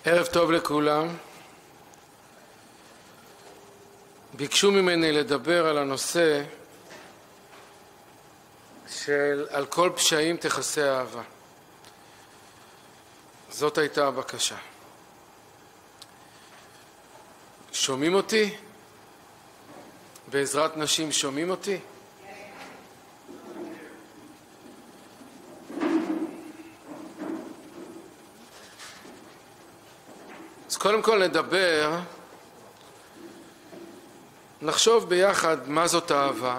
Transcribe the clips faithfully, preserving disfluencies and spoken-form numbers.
ערב טוב לכולם. ביקשו ממני לדבר על הנושא של על כל פשעים תכסה אהבה. זאת הייתה הבקשה. שומעים אותי? בעזרת נשים שומעים אותי? אז קודם כל נדבר, נחשוב ביחד מה זאת אהבה,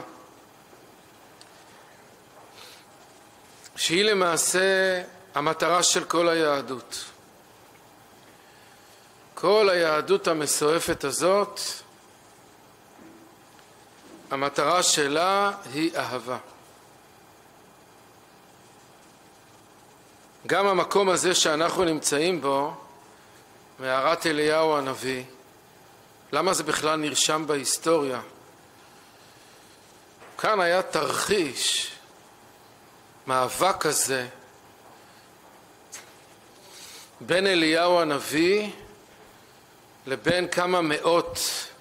שהיא למעשה המטרה של כל היהדות. כל היהדות המסועפת הזאת, המטרה שלה היא אהבה. גם המקום הזה שאנחנו נמצאים בו, מערת אליהו הנביא, למה זה בכלל נרשם בהיסטוריה? כאן היה תרחיש, מאבק כזה, בין אליהו הנביא לבין כמה מאות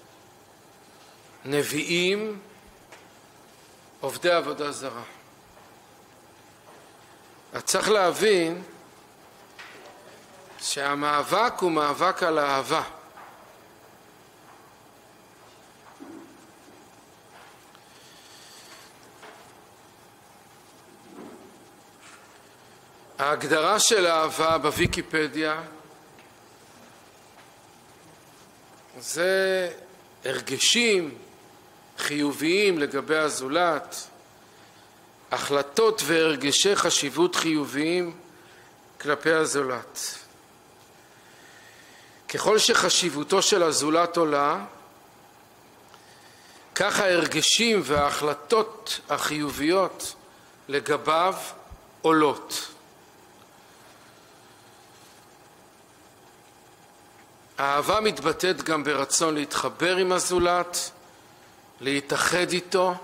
נביאים עובדי עבודה זרה. אז צריך להבין שהמאבק הוא מאבק על האהבה. ההגדרה של אהבה בוויקיפדיה זה הרגשים חיוביים לגבי הזולת, החלטות והרגשי חשיבות חיוביים כלפי הזולת. ככל שחשיבותו של הזולת עולה, כך ההרגשים וההחלטות החיוביות לגביו עולות. האהבה מתבטאת גם ברצון להתחבר עם הזולת, להתאחד איתו.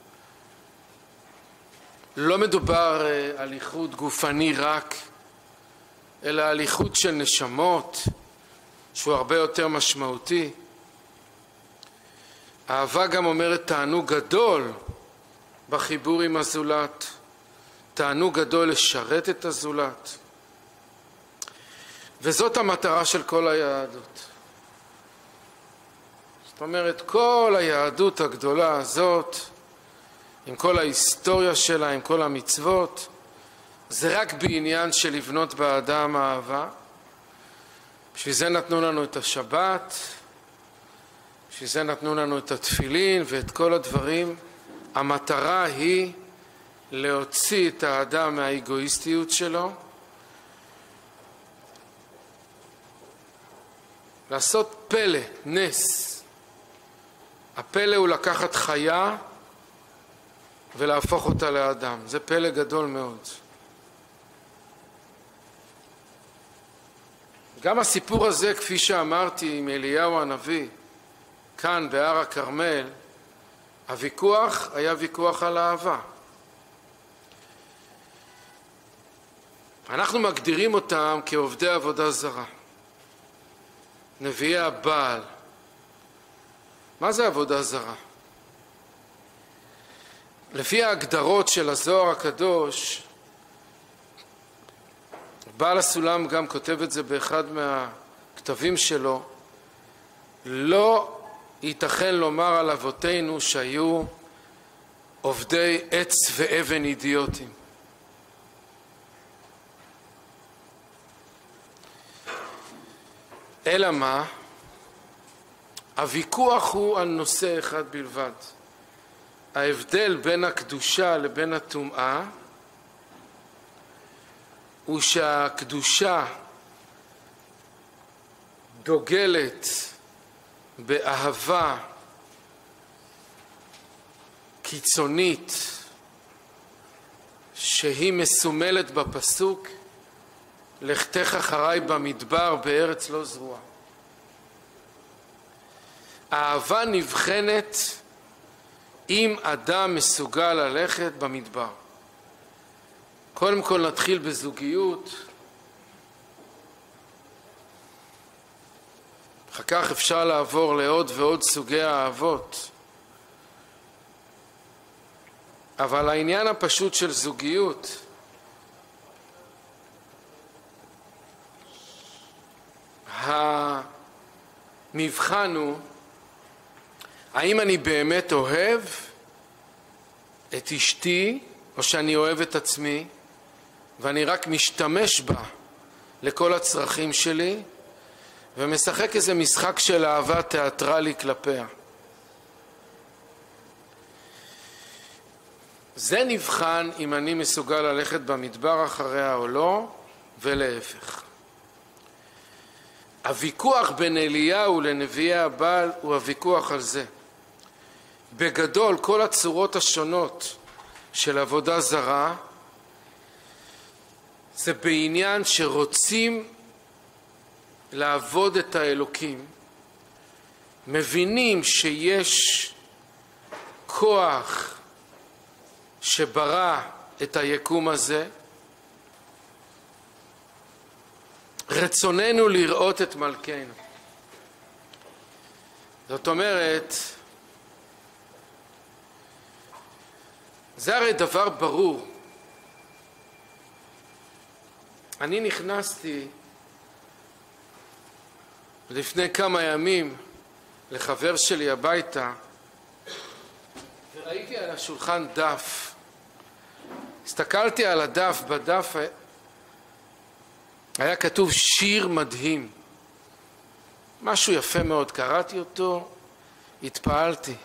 לא מדובר על איחוד גופני רק, אלא על איחוד של נשמות, שהוא הרבה יותר משמעותי. אהבה גם אומרת תענוג גדול בחיבור עם הזולת, תענוג גדול לשרת את הזולת. וזאת המטרה של כל היהדות. זאת אומרת, כל היהדות הגדולה הזאת, עם כל ההיסטוריה שלה, עם כל המצוות, זה רק בעניין של לבנות באדם אהבה. בשביל זה נתנו לנו את השבת, בשביל זה נתנו לנו את התפילין ואת כל הדברים. המטרה היא להוציא את האדם מהאגואיסטיות שלו, לעשות פלא, נס. הפלא הוא לקחת חיה ולהפוך אותה לאדם. זה פלא גדול מאוד. גם הסיפור הזה, כפי שאמרתי, עם אליהו הנביא, כאן בהר הכרמל, הוויכוח היה ויכוח על אהבה. אנחנו מגדירים אותם כעובדי עבודה זרה. נביאי הבעל. מה זה עבודה זרה? לפי ההגדרות של הזוהר הקדוש, בעל הסולם גם כותב את זה באחד מהכתבים שלו, לא ייתכן לומר על אבותינו שהיו עובדי עץ ואבן אידיוטים. אלא מה? הוויכוח הוא על נושא אחד בלבד. ההבדל בין הקדושה לבין הטומאה הוא שהקדושה דוגלת באהבה קיצונית שהיא מסומלת בפסוק לכתך אחריי במדבר בארץ לא זרועה. האהבה נבחנת אם אדם מסוגל ללכת במדבר. קודם כל נתחיל בזוגיות. אחר כך אפשר לעבור לעוד ועוד סוגי האהבות. אבל העניין הפשוט של זוגיות, המבחן הוא האם אני באמת אוהב את אשתי או שאני אוהב את עצמי ואני רק משתמש בה לכל הצרכים שלי ומשחק איזה משחק של אהבה תיאטרלי כלפיה. זה נבחן אם אני מסוגל ללכת במדבר אחריה או לא, ולהפך. הוויכוח בין אליהו לנביאי הבעל הוא הוויכוח על זה. בגדול כל הצורות השונות של עבודה זרה זה בעניין שרוצים לעבוד את האלוקים, מבינים שיש כוח שברא את היקום הזה, רצוננו לראות את מלכנו. זאת אומרת, זה הרי דבר ברור. אני נכנסתי לפני כמה ימים לחבר שלי הביתה וראיתי על השולחן דף. הסתכלתי על הדף, בדף היה כתוב שיר מדהים, משהו יפה מאוד. קראתי אותו, התפעלתי,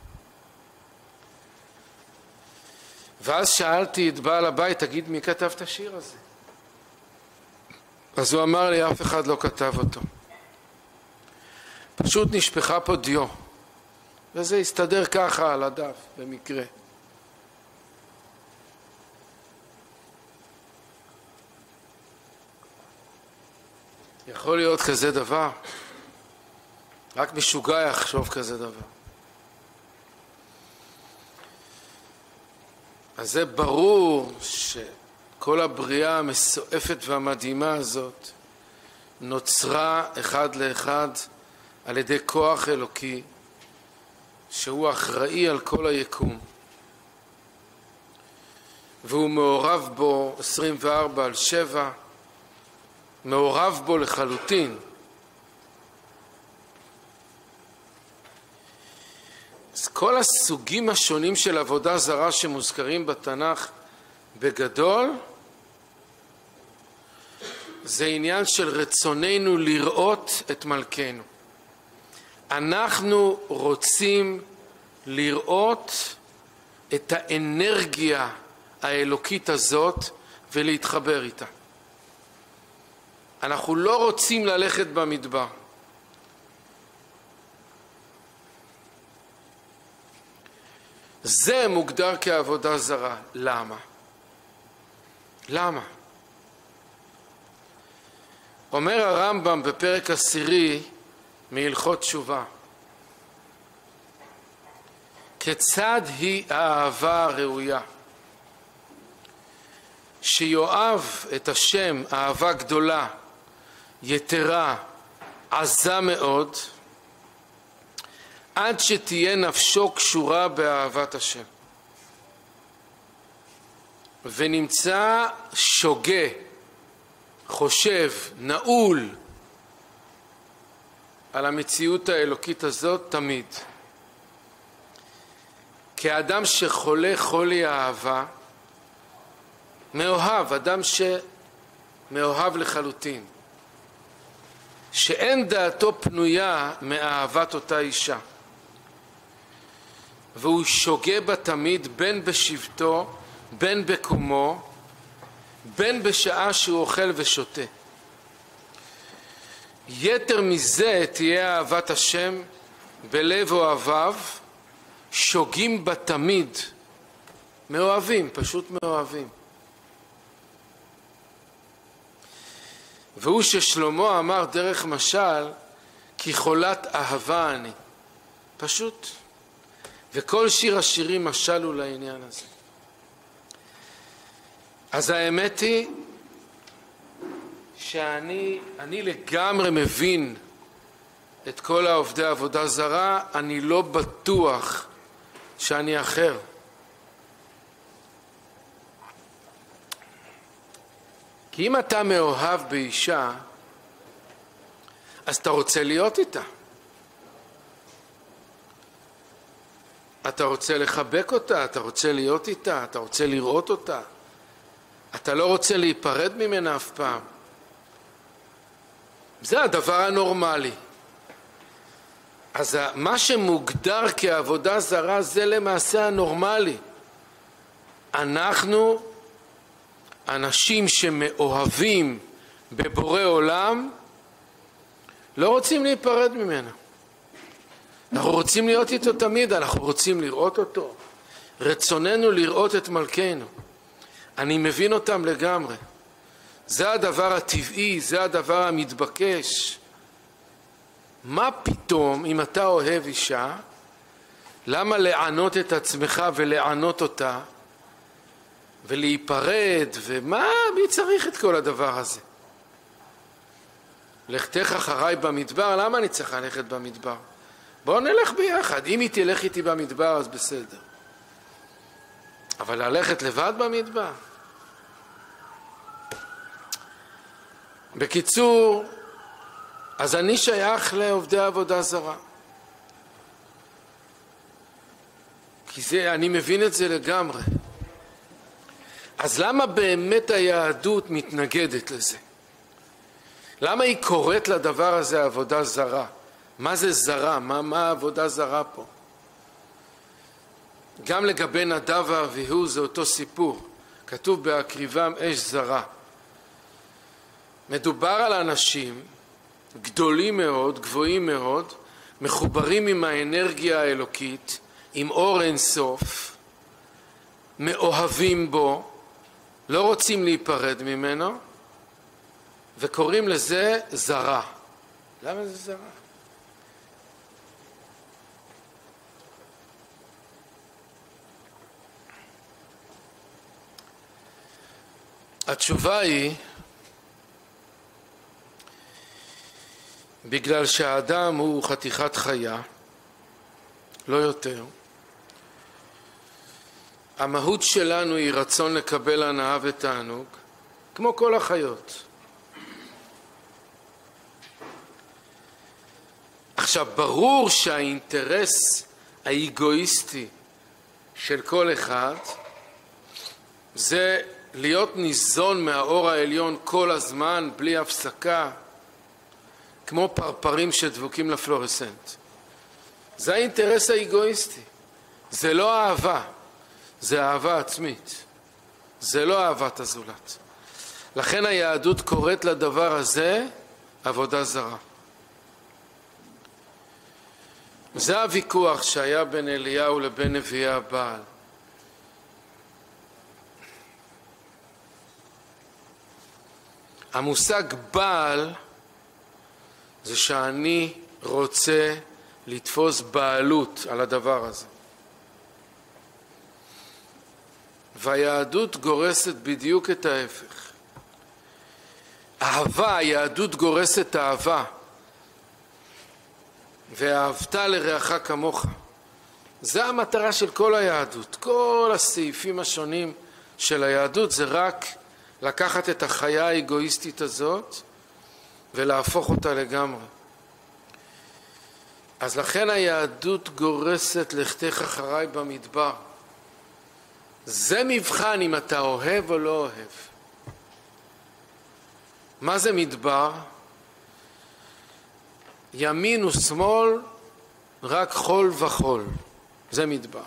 ואז שאלתי את בעל הבית, תגיד, מי כתב את השיר הזה? אז הוא אמר לי, אף אחד לא כתב אותו, פשוט נשפחה פה דיו, וזה הסתדר ככה על הדף במקרה. יכול להיות כזה דבר? רק משוגע יחשוב כזה דבר. אז זה ברור שכל הבריאה המסועפת והמדהימה הזאת נוצרה אחד לאחד על ידי כוח אלוקי שהוא אחראי על כל היקום, והוא מעורב בו עשרים וארבע על שבע, מעורב בו לחלוטין. אז כל הסוגים השונים של עבודה זרה שמוזכרים בתנ"ך בגדול זה עניין של רצוננו לראות את מלכנו. אנחנו רוצים לראות את האנרגיה האלוקית הזאת ולהתחבר איתה. אנחנו לא רוצים ללכת במדבר. זה מוגדר כעבודה זרה. למה? למה? אומר הרמב"ם בפרק עשירי מהלכות תשובה, כיצד היא האהבה הראויה? שיואב את השם אהבה גדולה, יתרה, עזה מאוד, עד שתהיה נפשו קשורה באהבת השם, ונמצא שוגה, חושב, נעול על המציאות האלוקית הזאת תמיד. כאדם שחולה חולי האהבה, מאוהב, אדם שמאוהב לחלוטין, שאין דעתו פנויה מאהבת אותה אישה, והוא שוגה בה תמיד, בין בשבתו, בין בקומו, בין בשעה שהוא אוכל ושותה. יתר מזה תהיה אהבת השם בלב אוהביו, שוגים בה תמיד, מאוהבים, פשוט מאוהבים. והוא ששלמה אמר דרך משל, כי חולת אהבה אני. פשוט. וכל שיר השירים משל הוא לעניין הזה. אז האמת היא שאני אני לגמרי מבין את כל העובדי עבודה זרה, אני לא בטוח שאני אחר. כי אם אתה מאוהב באישה, אז אתה רוצה להיות איתה. אתה רוצה לחבק אותה, אתה רוצה להיות איתה, אתה רוצה לראות אותה. אתה לא רוצה להיפרד ממנה אף פעם. זה הדבר הנורמלי. אז מה שמוגדר כעבודה זרה זה למעשה הנורמלי. אנחנו אנשים שמאוהבים בבורא עולם, לא רוצים להיפרד ממנו. אנחנו רוצים להיות איתו תמיד, אנחנו רוצים לראות אותו. רצוננו לראות את מלכנו. אני מבין אותם לגמרי. זה הדבר הטבעי, זה הדבר המתבקש. מה פתאום אם אתה אוהב אישה, למה לענות את עצמך ולענות אותה ולהיפרד, ומה, מי צריך את כל הדבר הזה? לכתך אחריי במדבר, למה אני צריך ללכת במדבר? בואו נלך ביחד. אם היא תלך איתי במדבר אז בסדר, אבל ללכת לבד במדבר? בקיצור, אז אני שייך לעובדי עבודה זרה, כי זה, אני מבין את זה לגמרי. אז למה באמת היהדות מתנגדת לזה? למה היא קוראת לדבר הזה עבודה זרה? מה זה זרה? מה, מה עבודה זרה פה? גם לגבי נדב ואביהו זה אותו סיפור. כתוב בהקריבם אש זרה. מדובר על אנשים גדולים מאוד, גבוהים מאוד, מחוברים עם האנרגיה האלוקית, עם אור אין סוף, מאוהבים בו, לא רוצים להיפרד ממנו, וקוראים לזה זרה. למה זה זרה? התשובה היא בגלל שהאדם הוא חתיכת חיה, לא יותר. המהות שלנו היא רצון לקבל הנאה ותענוג, כמו כל החיות. עכשיו, ברור שהאינטרס האגואיסטי של כל אחד זה להיות ניזון מהאור העליון כל הזמן, בלי הפסקה, כמו פרפרים שדבוקים לפלורסנט. זה האינטרס האגואיסטי. זה לא אהבה, זה אהבה עצמית. זה לא אהבת הזולת. לכן היהדות קוראת לדבר הזה עבודה זרה. זה הוויכוח שהיה בין אליהו לבין נביאי הבעל. המושג בעל זה שאני רוצה לתפוס בעלות על הדבר הזה. והיהדות גורסת בדיוק את ההפך. אהבה, היהדות גורסת אהבה. ואהבת לרעך כמוך. זה המטרה של כל היהדות. כל הסעיפים השונים של היהדות זה רק לקחת את החיה האגואיסטית הזאת ולהפוך אותה לגמרי. אז לכן היהדות גורסת לכתך אחריי במדבר. זה מבחן אם אתה אוהב או לא אוהב. מה זה מדבר? ימין ושמאל, רק חול וחול. זה מדבר.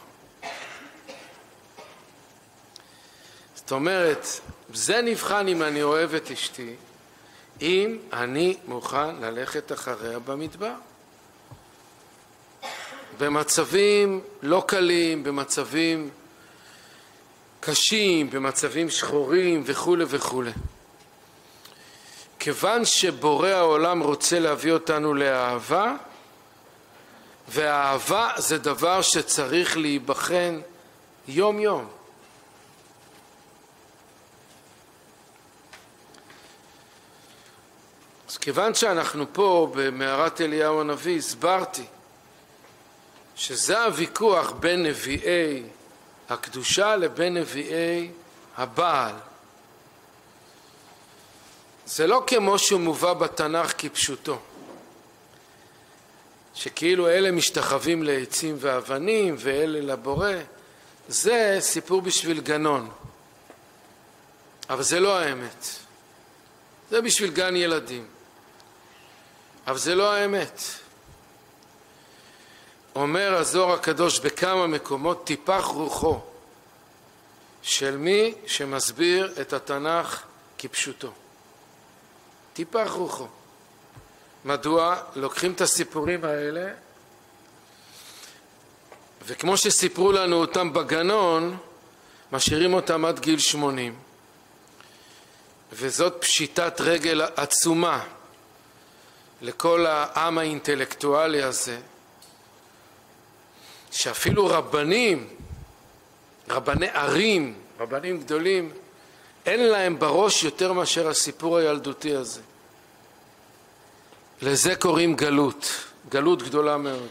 זאת אומרת, זה נבחן אם אני אוהב את אשתי, אם אני מוכן ללכת אחריה במדבר. במצבים לא קלים, במצבים קשים, במצבים שחורים וכו' וכו'. כיוון שבורא העולם רוצה להביא אותנו לאהבה, והאהבה זה דבר שצריך להיבחן יום יום. אז כיוון שאנחנו פה במערת אליהו הנביא, הסברתי שזה הוויכוח בין נביאי הקדושה לבין נביאי הבעל. זה לא כמו שהוא מובא בתנ"ך כפשוטו, שכאילו אלה משתחווים לעצים ואבנים ואלה לבורא. זה סיפור בשביל גנון, אבל זה לא האמת. זה בשביל גן ילדים, אבל זה לא האמת. אומר הזוהר הקדוש בכמה מקומות, טיפח רוחו של מי שמסביר את התנ"ך כפשוטו. טיפח רוחו. מדוע? לוקחים את הסיפורים האלה, וכמו שסיפרו לנו אותם בגנון, משאירים אותם עד גיל שמונים. וזאת פשיטת רגל עצומה לכל העם האינטלקטואלי הזה, שאפילו רבנים, רבני ערים, רבנים גדולים, אין להם בראש יותר מאשר הסיפור הילדותי הזה. לזה קוראים גלות, גלות גדולה מאוד.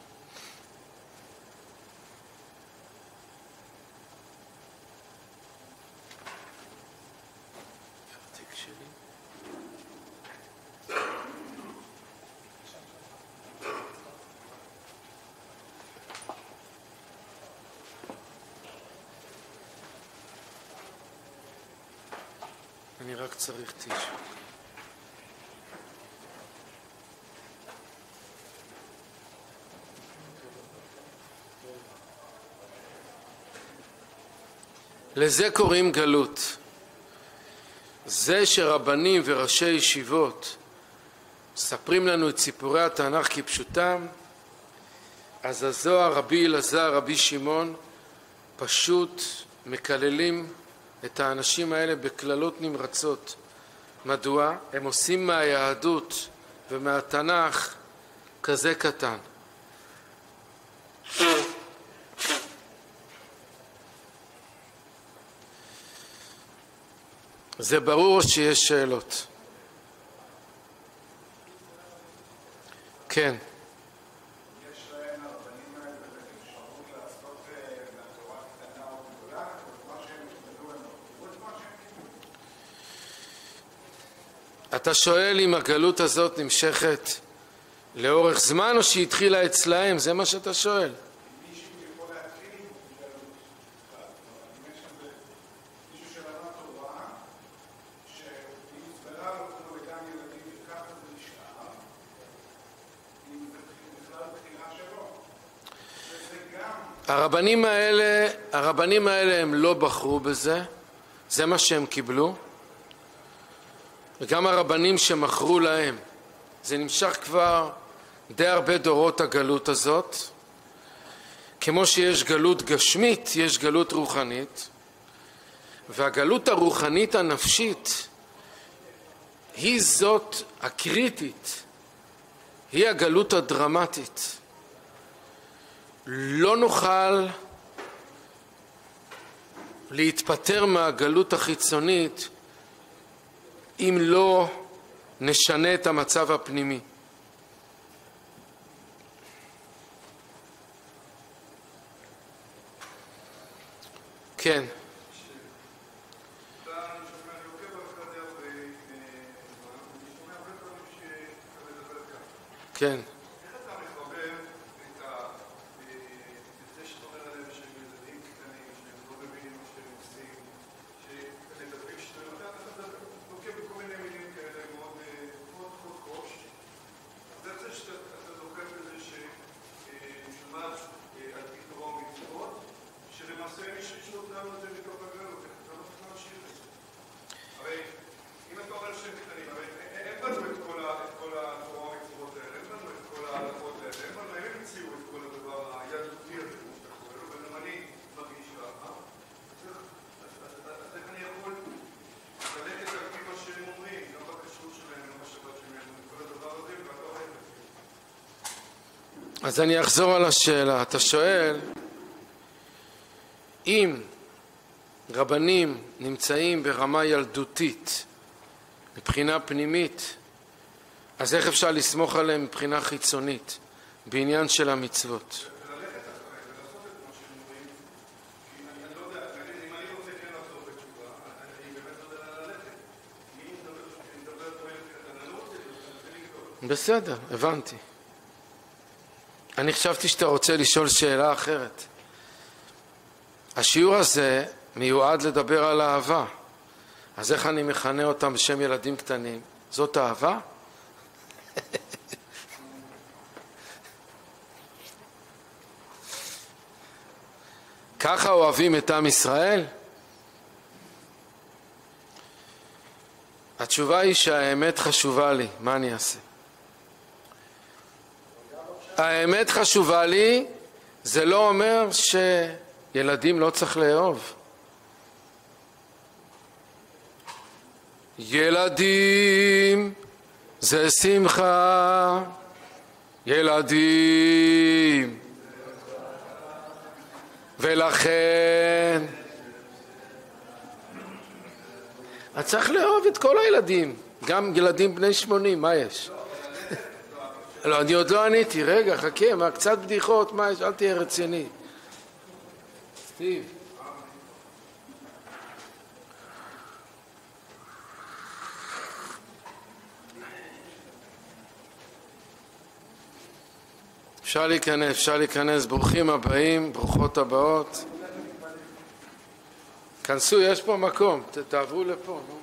אני רק צריך טישו. לזה קוראים גלות. זה שרבנים וראשי ישיבות מספרים לנו את סיפורי התנ"ך כפשוטם, אז הזוהר, רבי אלעזר, רבי שמעון, פשוט מקללים את האנשים האלה בכללות נמרצות. מדוע? הם עושים מהיהדות ומהתנ"ך כזה קטן. זה ברור שיש שאלות. כן. אתה שואל אם הגלות הזאת נמשכת לאורך זמן או שהיא התחילה אצלהם, זה מה שאתה שואל. הרבנים האלה, הרבנים האלה הם לא בחרו בזה, זה מה שהם קיבלו. וגם הרבנים שמכרו להם, זה נמשך כבר די הרבה דורות הגלות הזאת. כמו שיש גלות גשמית, יש גלות רוחנית, והגלות הרוחנית הנפשית היא זאת הקריטית, היא הגלות הדרמטית. לא נוכל להתפטר מהגלות החיצונית אם לא נשנה את המצב הפנימי. כן. כן. אז אני אחזור על השאלה. אתה שואל אם רבנים נמצאים ברמה ילדותית מבחינה פנימית, אז איך אפשר לסמוך עליהם מבחינה חיצונית בעניין של המצוות? בסדר, הבנתי. אני חשבתי שאתה רוצה לשאול שאלה אחרת. השיעור הזה מיועד לדבר על אהבה. אז איך אני מכנה אותם בשם ילדים קטנים? זאת אהבה? ככה אוהבים את עם ישראל? התשובה היא שהאמת חשובה לי. מה אני אעשה? האמת חשובה לי, זה לא אומר שילדים לא צריך לאהוב. ילדים זה שמחה, ילדים, ולכן אתה צריך לאהוב את כל הילדים, גם ילדים בני שמונים, מה יש? לא, אני עוד לא עניתי, רגע, חכה, מה, קצת בדיחות, מה יש? אל תהיה רציני. סטיב. אפשר להיכנס, אפשר להיכנס, ברוכים הבאים, ברוכות הבאות. כנסו, יש פה מקום, ת, תעברו לפה, נו.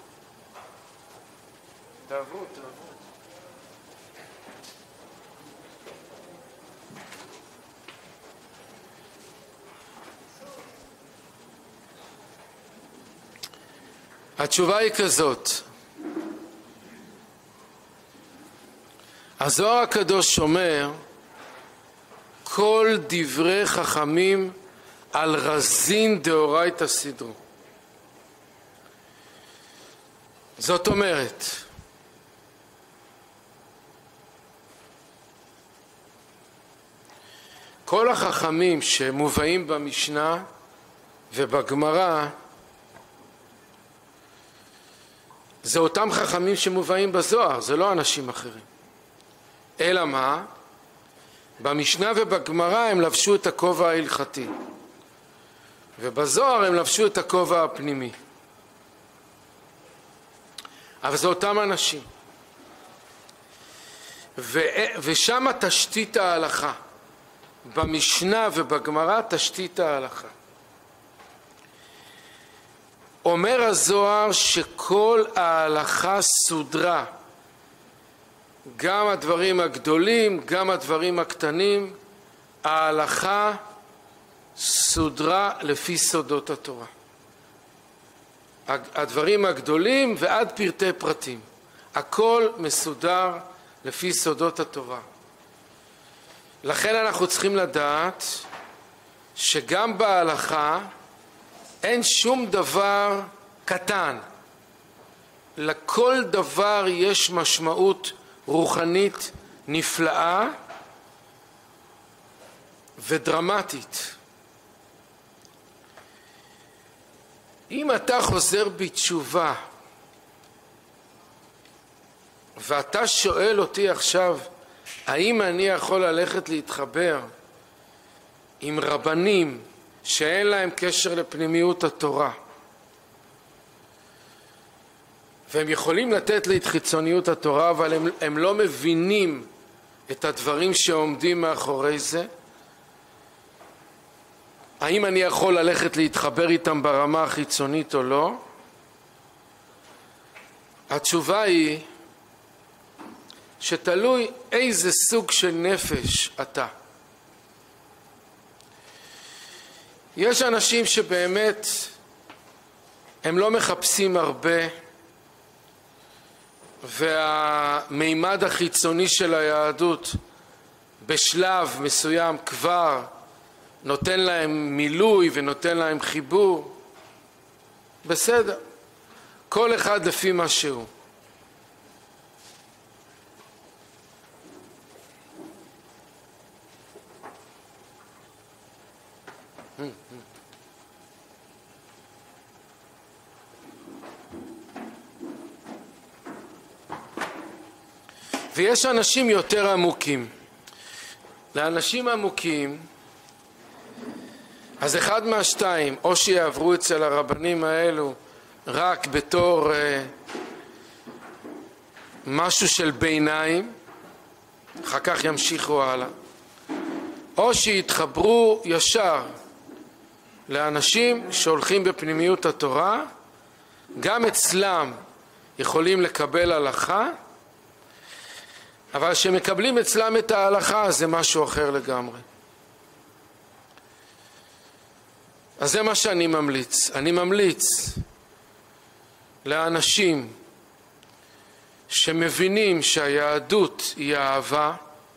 תעברו, תעברו. התשובה היא כזאת. הזוהר הקדוש אומר, כל דברי חכמים על רזין דאורייתא סידרו. זאת אומרת, כל החכמים שמובאים במשנה ובגמרא, זה אותם חכמים שמובאים בזוהר, זה לא אנשים אחרים. אלא מה? במשנה ובגמרא הם לבשו את הכובע ההלכתי, ובזוהר הם לבשו את הכובע הפנימי. אבל זה אותם אנשים. ו... ושם תשתית ההלכה. במשנה ובגמרא תשתית ההלכה. אומר הזוהר שכל ההלכה סודרה, גם הדברים הגדולים, גם הדברים הקטנים, ההלכה סודרה לפי סודות התורה. הדברים הגדולים ועד פרטי פרטים, הכל מסודר לפי סודות התורה. לכן אנחנו צריכים לדעת שגם בהלכה אין שום דבר קטן, לכל דבר יש משמעות רוחנית נפלאה ודרמטית. אם אתה חוזר בתשובה ואתה שואל אותי עכשיו האם אני יכול ללכת להתחבר עם רבנים שאין להם קשר לפנימיות התורה, והם יכולים לתת לי את חיצוניות התורה, אבל הם, הם לא מבינים את הדברים שעומדים מאחורי זה, האם אני יכול ללכת להתחבר איתם ברמה החיצונית או לא? התשובה היא שתלוי איזה סוג של נפש אתה. יש אנשים שבאמת הם לא מחפשים הרבה, והמימד החיצוני של היהדות בשלב מסוים כבר נותן להם מילוי ונותן להם חיבור. בסדר, כל אחד לפי מה שהוא. ויש אנשים יותר עמוקים. לאנשים עמוקים, אז אחד מהשתיים, או שיעברו אצל הרבנים האלו רק בתור אה, משהו של ביניים, אחר כך ימשיכו הלאה, או שיתחברו ישר לאנשים שהולכים בפנימיות התורה, גם אצלם יכולים לקבל הלכה, אבל שמקבלים אצלם את ההלכה זה משהו אחר לגמרי. אז זה מה שאני ממליץ. אני ממליץ לאנשים שמבינים שהיהדות היא אהבה,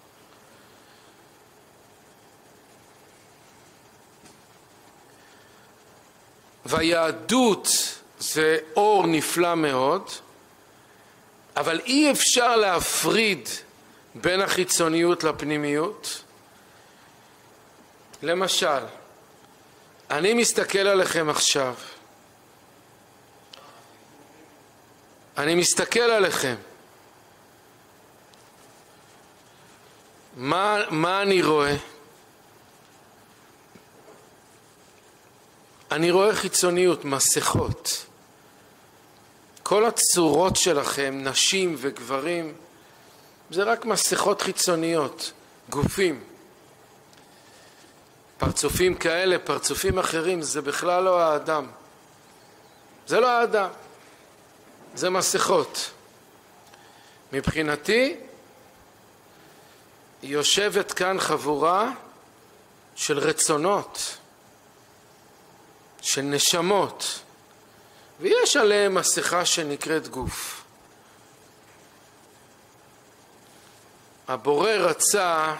והיהדות זה אור נפלא מאוד, אבל אי אפשר להפריד בין החיצוניות לפנימיות. למשל, אני מסתכל עליכם עכשיו, אני מסתכל עליכם, מה, מה אני רואה? אני רואה חיצוניות, מסכות. כל הצורות שלכם, נשים וגברים, זה רק מסכות חיצוניות, גופים. פרצופים כאלה, פרצופים אחרים, זה בכלל לא האדם. זה לא האדם. זה מסכות. מבחינתי, יושבת כאן חבורה של רצונות, של נשמות, ויש עליהם מסכה שנקראת גוף. הבורא רצה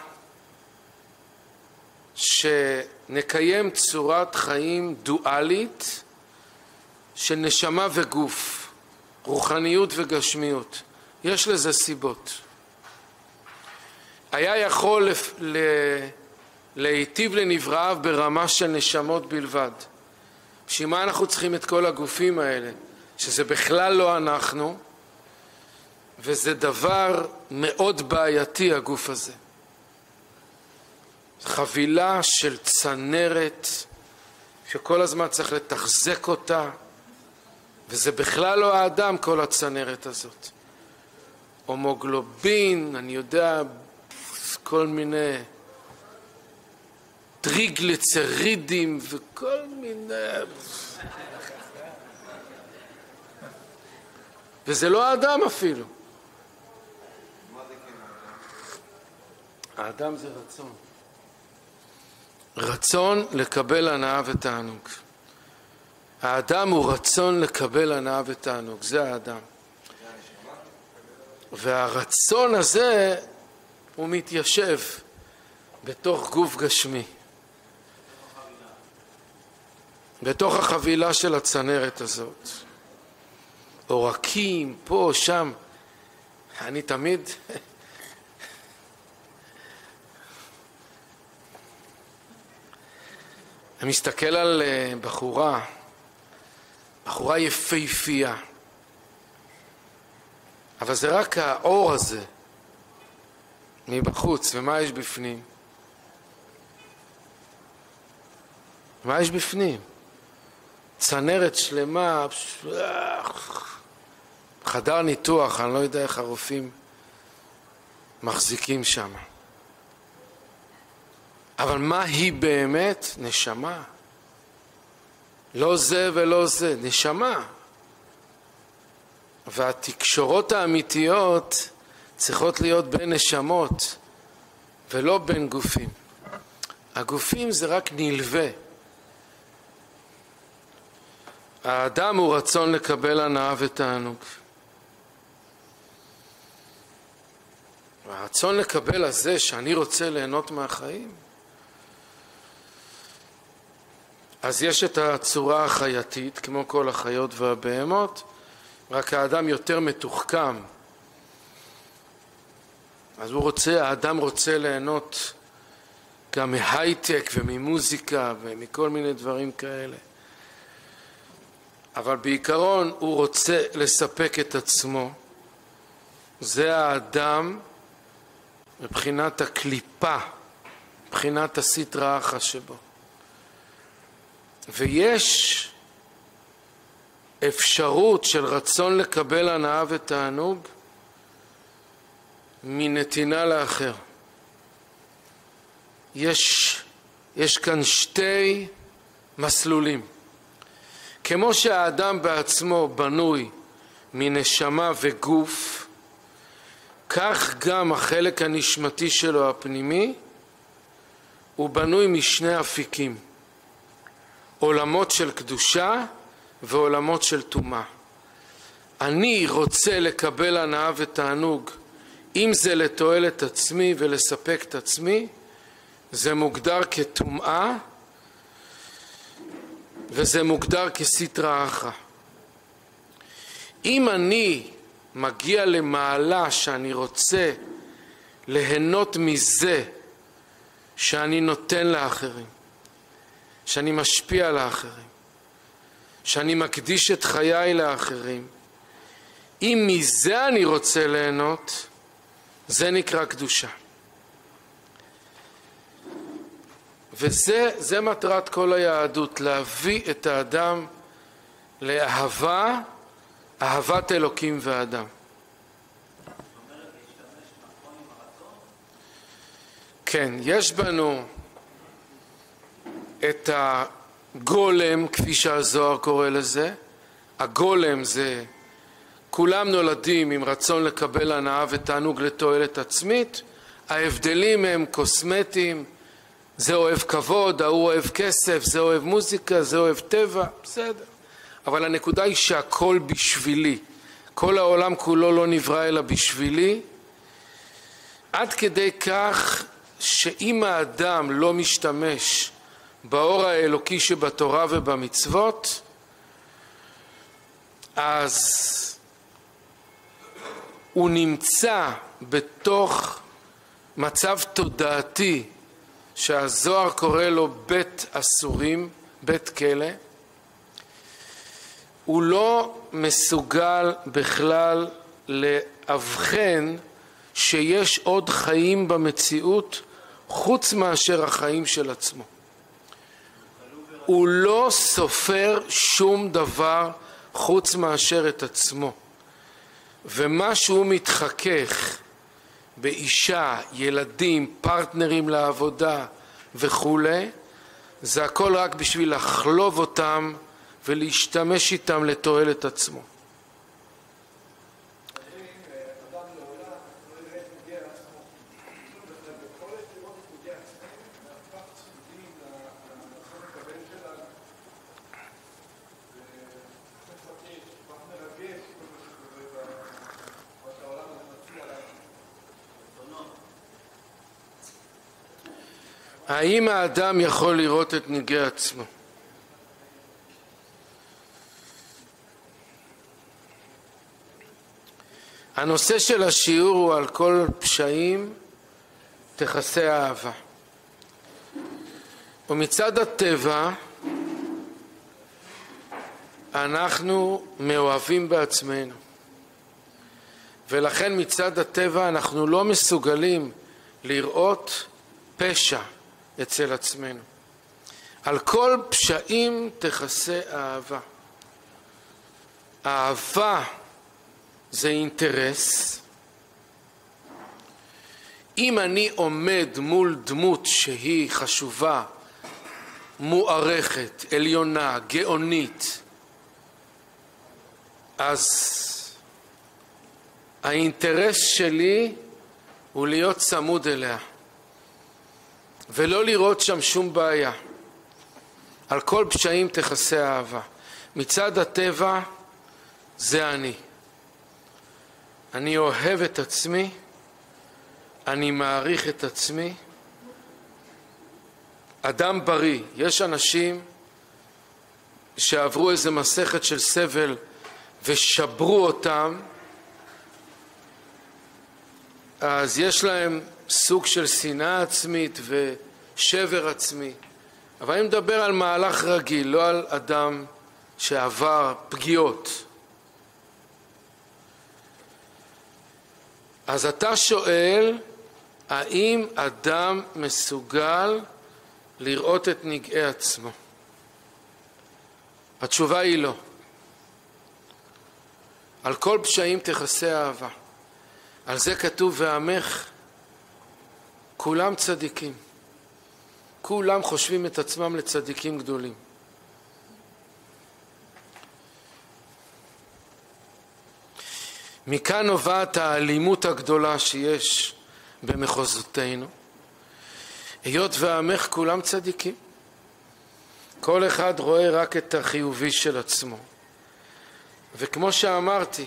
שנקיים צורת חיים דואלית של נשמה וגוף, רוחניות וגשמיות. יש לזה סיבות. היה יכול ל... להיטיב לנבראיו ברמה של נשמות בלבד. בשביל מה אנחנו צריכים את כל הגופים האלה, שזה בכלל לא אנחנו, וזה דבר מאוד בעייתי הגוף הזה. חבילה של צנרת שכל הזמן צריך לתחזק אותה, וזה בכלל לא האדם כל הצנרת הזאת. הומוגלובין, אני יודע, כל מיני טריגליצרידים וכל מיני, וזה לא האדם אפילו. האדם זה רצון. רצון לקבל הנאה ותענוג. האדם הוא רצון לקבל הנאה ותענוג, זה האדם. והרצון הזה הוא מתיישב בתוך גוף גשמי, בתוך החבילה של הצנרת הזאת. עורקים פה שם. אני תמיד אני מסתכל על בחורה, בחורה יפהפייה, אבל זה רק האור הזה מבחוץ, ומה יש בפנים? מה יש בפנים? צנרת שלמה, חדר ניתוח, אני לא יודע איך הרופאים מחזיקים שם. אבל מה היא באמת? נשמה. לא זה ולא זה, נשמה. והתקשורות האמיתיות צריכות להיות בין נשמות ולא בין גופים. הגופים זה רק נלווה. האדם הוא רצון לקבל הנאה ותענוג. הרצון לקבל הזה שאני רוצה ליהנות מהחיים, אז יש את הצורה החייתית, כמו כל החיות והבהמות, רק האדם יותר מתוחכם. אז הוא רוצה, האדם רוצה ליהנות גם מהייטק וממוזיקה ומכל מיני דברים כאלה. אבל בעיקרון הוא רוצה לספק את עצמו. זה האדם מבחינת הקליפה, מבחינת הסטרא אחרא שבו. ויש אפשרות של רצון לקבל הנאה ותענוג מנתינה לאחר. יש, יש כאן שתי מסלולים. כמו שהאדם בעצמו בנוי מנשמה וגוף, כך גם החלק הנשמתי שלו הפנימי הוא בנוי משני אפיקים, עולמות של קדושה ועולמות של טומאה. אני רוצה לקבל הנאה ותענוג, אם זה לתועלת עצמי ולספק את עצמי, זה מוגדר כטומאה וזה מוגדר כסטרא אחרא. אם אני מגיע למעלה שאני רוצה ליהנות מזה שאני נותן לאחרים, שאני משפיע על האחרים, שאני מקדיש את חיי לאחרים, אם מזה אני רוצה ליהנות, זה נקרא קדושה. וזה זה מטרת כל היהדות, להביא את האדם לאהבה, אהבת אלוקים ואדם. כן, יש בנו את הגולם, כפי שהזוהר קורא לזה. הגולם זה, כולם נולדים עם רצון לקבל הנאה ותענוג לתועלת עצמית. ההבדלים הם קוסמטיים, זה אוהב כבוד, ההוא אוהב כסף, זה אוהב מוזיקה, זה אוהב טבע, בסדר. אבל הנקודה היא שהכל בשבילי. כל העולם כולו לא נברא אלא בשבילי. עד כדי כך שאם האדם לא משתמש באור האלוקי שבתורה ובמצוות, אז הוא נמצא בתוך מצב תודעתי שהזוהר קורא לו בית אסורים, בית כלא. הוא לא מסוגל בכלל להבחן שיש עוד חיים במציאות חוץ מאשר החיים של עצמו. הוא לא סופר שום דבר חוץ מאשר את עצמו. ומה שהוא מתחכך באישה, ילדים, פרטנרים לעבודה וכו', זה הכל רק בשביל לחלוב אותם ולהשתמש איתם לתועלת עצמו. האם האדם יכול לראות את ניגי עצמו? הנושא של השיעור הוא על כל פשעים תכסה האהבה. ומצד הטבע אנחנו מאוהבים בעצמנו, ולכן מצד הטבע אנחנו לא מסוגלים לראות פשע אצל עצמנו. על כל פשעים תכסה אהבה. אהבה זה אינטרס. אם אני עומד מול דמות שהיא חשובה, מוערכת, עליונה, גאונית, אז האינטרס שלי הוא להיות צמוד אליה ולא לראות שם שום בעיה. על כל פשעים תכסה אהבה. מצד הטבע זה אני. אני אוהב את עצמי, אני מעריך את עצמי. אדם בריא, יש אנשים שעברו איזה מסכת של סבל ושברו אותם, אז יש להם סוג של שנאה עצמית ושבר עצמי. אבל אני מדבר על מהלך רגיל, לא על אדם שעבר פגיעות. אז אתה שואל, האם אדם מסוגל לראות את נגעי עצמו? התשובה היא לא. על כל פשעים תכסה אהבה. על זה כתוב ועמך כולם צדיקים. כולם חושבים את עצמם לצדיקים גדולים. מכאן נובעת האלימות הגדולה שיש במחוזותינו. היות ועמך כולם צדיקים. כל אחד רואה רק את החיובי של עצמו. וכמו שאמרתי,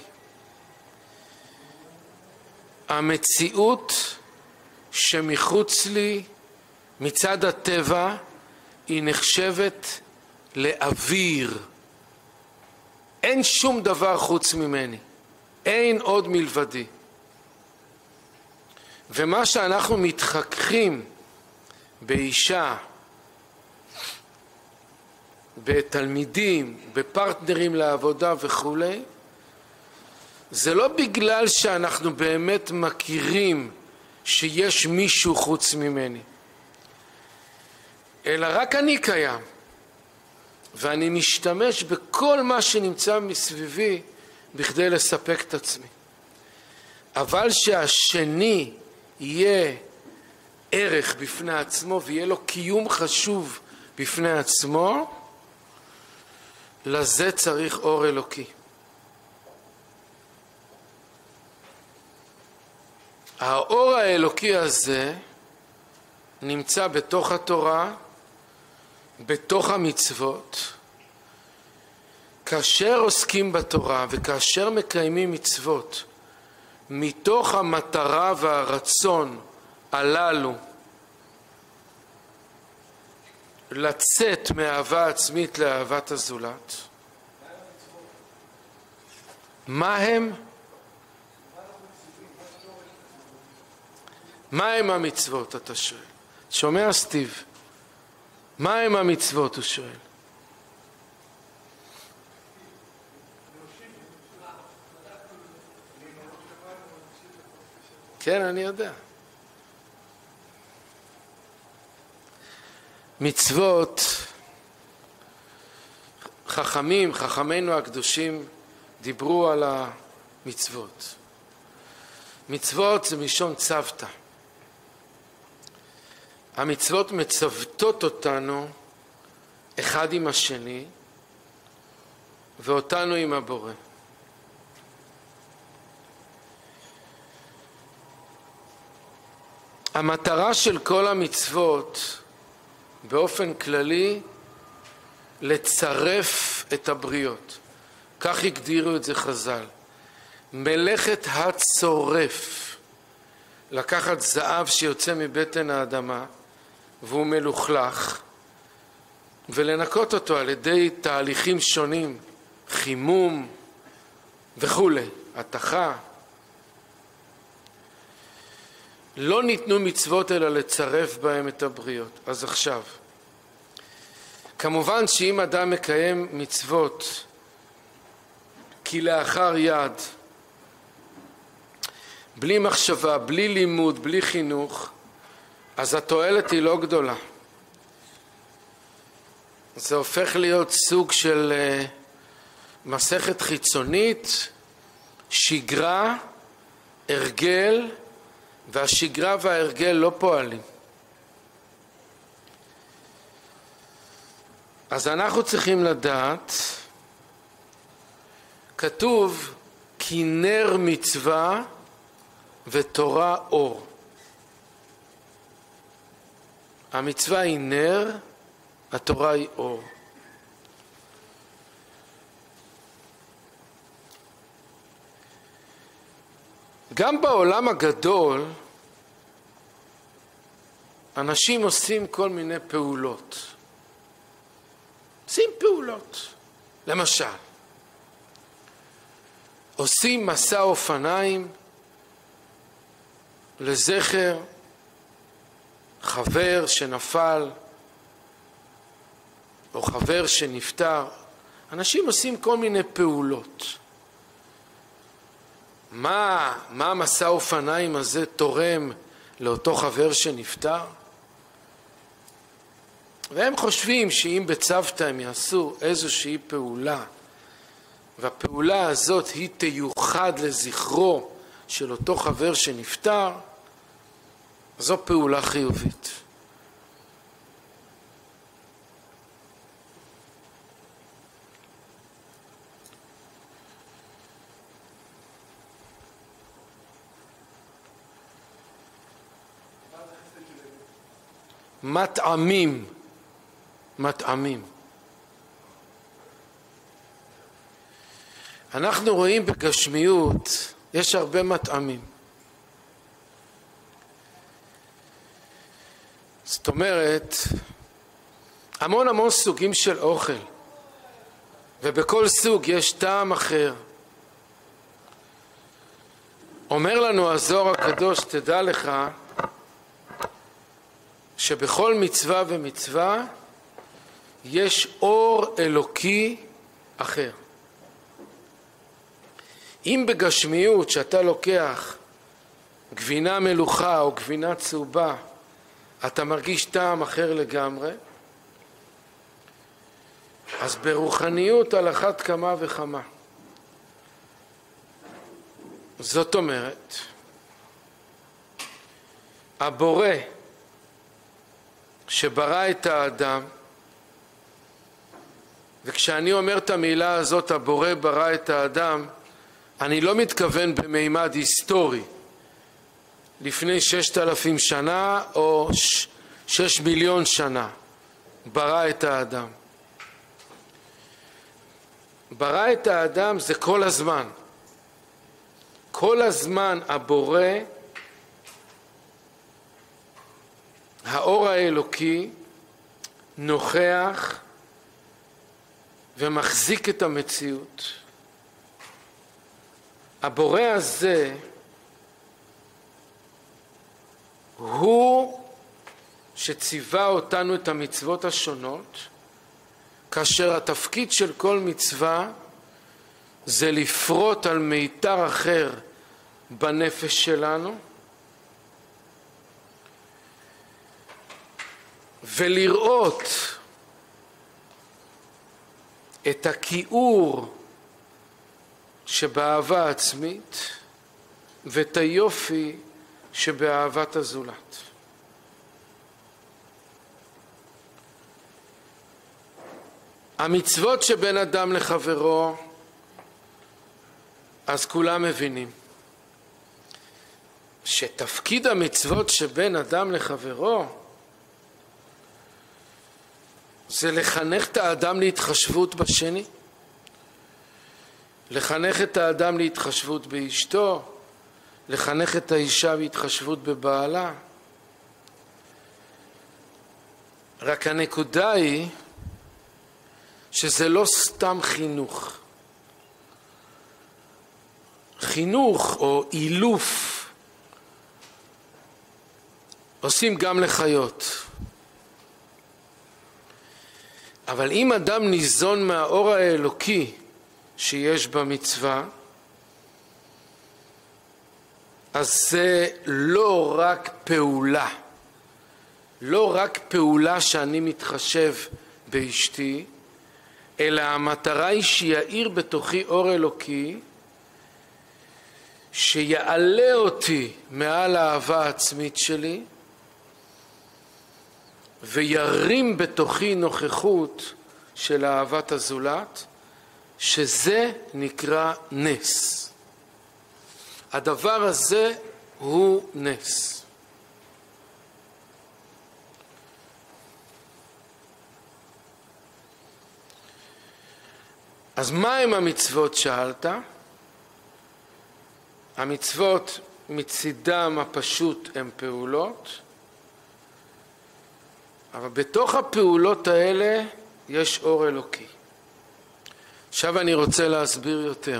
המציאות שמחוץ לי מצד הטבע היא נחשבת לאוויר. אין שום דבר חוץ ממני. אין עוד מלבדי. ומה שאנחנו מתחככים באישה, בתלמידים, בפרטנרים לעבודה וכו', זה לא בגלל שאנחנו באמת מכירים שיש מישהו חוץ ממני, אלא רק אני קיים, ואני משתמש בכל מה שנמצא מסביבי בכדי לספק את עצמי. אבל שהשני יהיה ערך בפני עצמו ויהיה לו קיום חשוב בפני עצמו, לזה צריך אור אלוקי. האור האלוקי הזה נמצא בתוך התורה, בתוך המצוות. כאשר עוסקים בתורה וכאשר מקיימים מצוות מתוך המטרה והרצון הללו לצאת מאהבה עצמית לאהבת הזולת, מה הם? מה הם המצוות, אתה שואל? שומע סטיב? מה הם המצוות, הוא שואל. כן, אני יודע. מצוות, חכמים, חכמינו הקדושים דיברו על המצוות. מצוות זה מלשון צוותא. המצוות מצוותות אותנו אחד עם השני ואותנו עם הבורא. המטרה של כל המצוות באופן כללי לצרף את הבריות. כך הגדירו את זה חז"ל. מלאכת הצורף. לקחת זהב שיוצא מבטן האדמה והוא מלוכלך ולנקות אותו על ידי תהליכים שונים, חימום וכו', התכה. לא ניתנו מצוות אלא לצרף בהם את הבריות. אז עכשיו, כמובן שאם אדם מקיים מצוות כי לאחר יד, בלי מחשבה, בלי לימוד, בלי חינוך, אז התועלת היא לא גדולה. זה הופך להיות סוג של uh, מסכת חיצונית, שגרה, הרגל, והשגרה וההרגל לא פועלים. אז אנחנו צריכים לדעת, כתוב כי נר מצווה ותורה אור. המצווה היא נר, התורה היא אור. גם בעולם הגדול אנשים עושים כל מיני פעולות. עושים פעולות. למשל, עושים מסע אופניים לזכר חבר שנפל או חבר שנפטר. אנשים עושים כל מיני פעולות. מה, מה המסע אופניים הזה תורם לאותו חבר שנפטר? והם חושבים שאם בצוותא הם יעשו איזושהי פעולה, והפעולה הזאת היא תיוחד לזכרו של אותו חבר שנפטר, זו פעולה חיובית. מטעמים, מטעמים. אנחנו רואים בגשמיות, יש הרבה מטעמים. זאת אומרת, המון המון סוגים של אוכל, ובכל סוג יש טעם אחר. אומר לנו הזוהר הקדוש, תדע לך, שבכל מצווה ומצווה יש אור אלוקי אחר. אם בגשמיות שאתה לוקח גבינה מלוכה או גבינה צהובה, אתה מרגיש טעם אחר לגמרי, אז ברוחניות על אחת כמה וכמה. זאת אומרת, הבורא שברא את האדם, וכשאני אומר את המילה הזאת, הבורא ברא את האדם, אני לא מתכוון במימד היסטורי, לפני ששת אלפים שנה או ש... שש מיליון שנה, ברא את האדם. ברא את האדם זה כל הזמן. כל הזמן הבורא, האור האלוקי, נוכח ומחזיק את המציאות. הבורא הזה הוא שציווה אותנו את המצוות השונות, כאשר התפקיד של כל מצווה זה לפרוט על מיתר אחר בנפש שלנו, ולראות את הכיעור שבאהבה עצמית ואת היופי שבאהבת הזולת. המצוות שבין אדם לחברו, אז כולם מבינים שתפקיד המצוות שבין אדם לחברו זה לחנך את האדם להתחשבות בשני, לחנך את האדם להתחשבות באשתו, לחנך את האישה להתחשבות בבעלה. רק הנקודה היא שזה לא סתם חינוך. חינוך או אילוף עושים גם לחיות. אבל אם אדם ניזון מהאור האלוקי שיש במצווה, אז זה לא רק פעולה, לא רק פעולה שאני מתחשב באשתי, אלא המטרה היא שיעיר בתוכי אור אלוקי, שיעלה אותי מעל האהבה העצמית שלי, וירים בתוכי נוכחות של אהבת הזולת, שזה נקרא נס. הדבר הזה הוא נס. אז מה הם המצוות שאלת? המצוות מצידם הפשוט הן פעולות, אבל בתוך הפעולות האלה יש אור אלוקי. עכשיו אני רוצה להסביר יותר.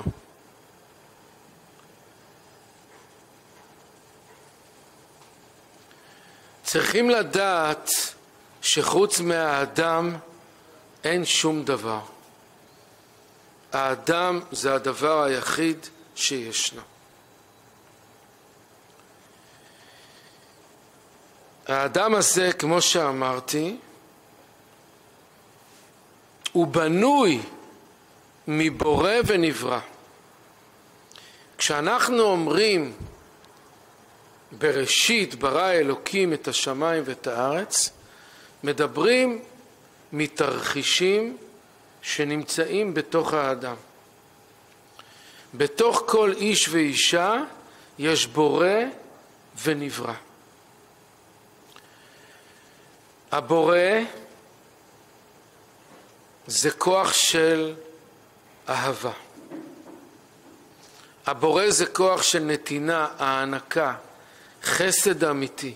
צריכים לדעת שחוץ מהאדם אין שום דבר. האדם זה הדבר היחיד שישנו. האדם הזה, כמו שאמרתי, הוא בנוי מבורא ונברא. כשאנחנו אומרים בראשית ברא אלוקים את השמיים ואת הארץ, מדברים מתרחישים שנמצאים בתוך האדם. בתוך כל איש ואישה יש בורא ונברא. הבורא זה כוח של אהבה. הבורא זה כוח של נתינה, הענקה, חסד אמיתי.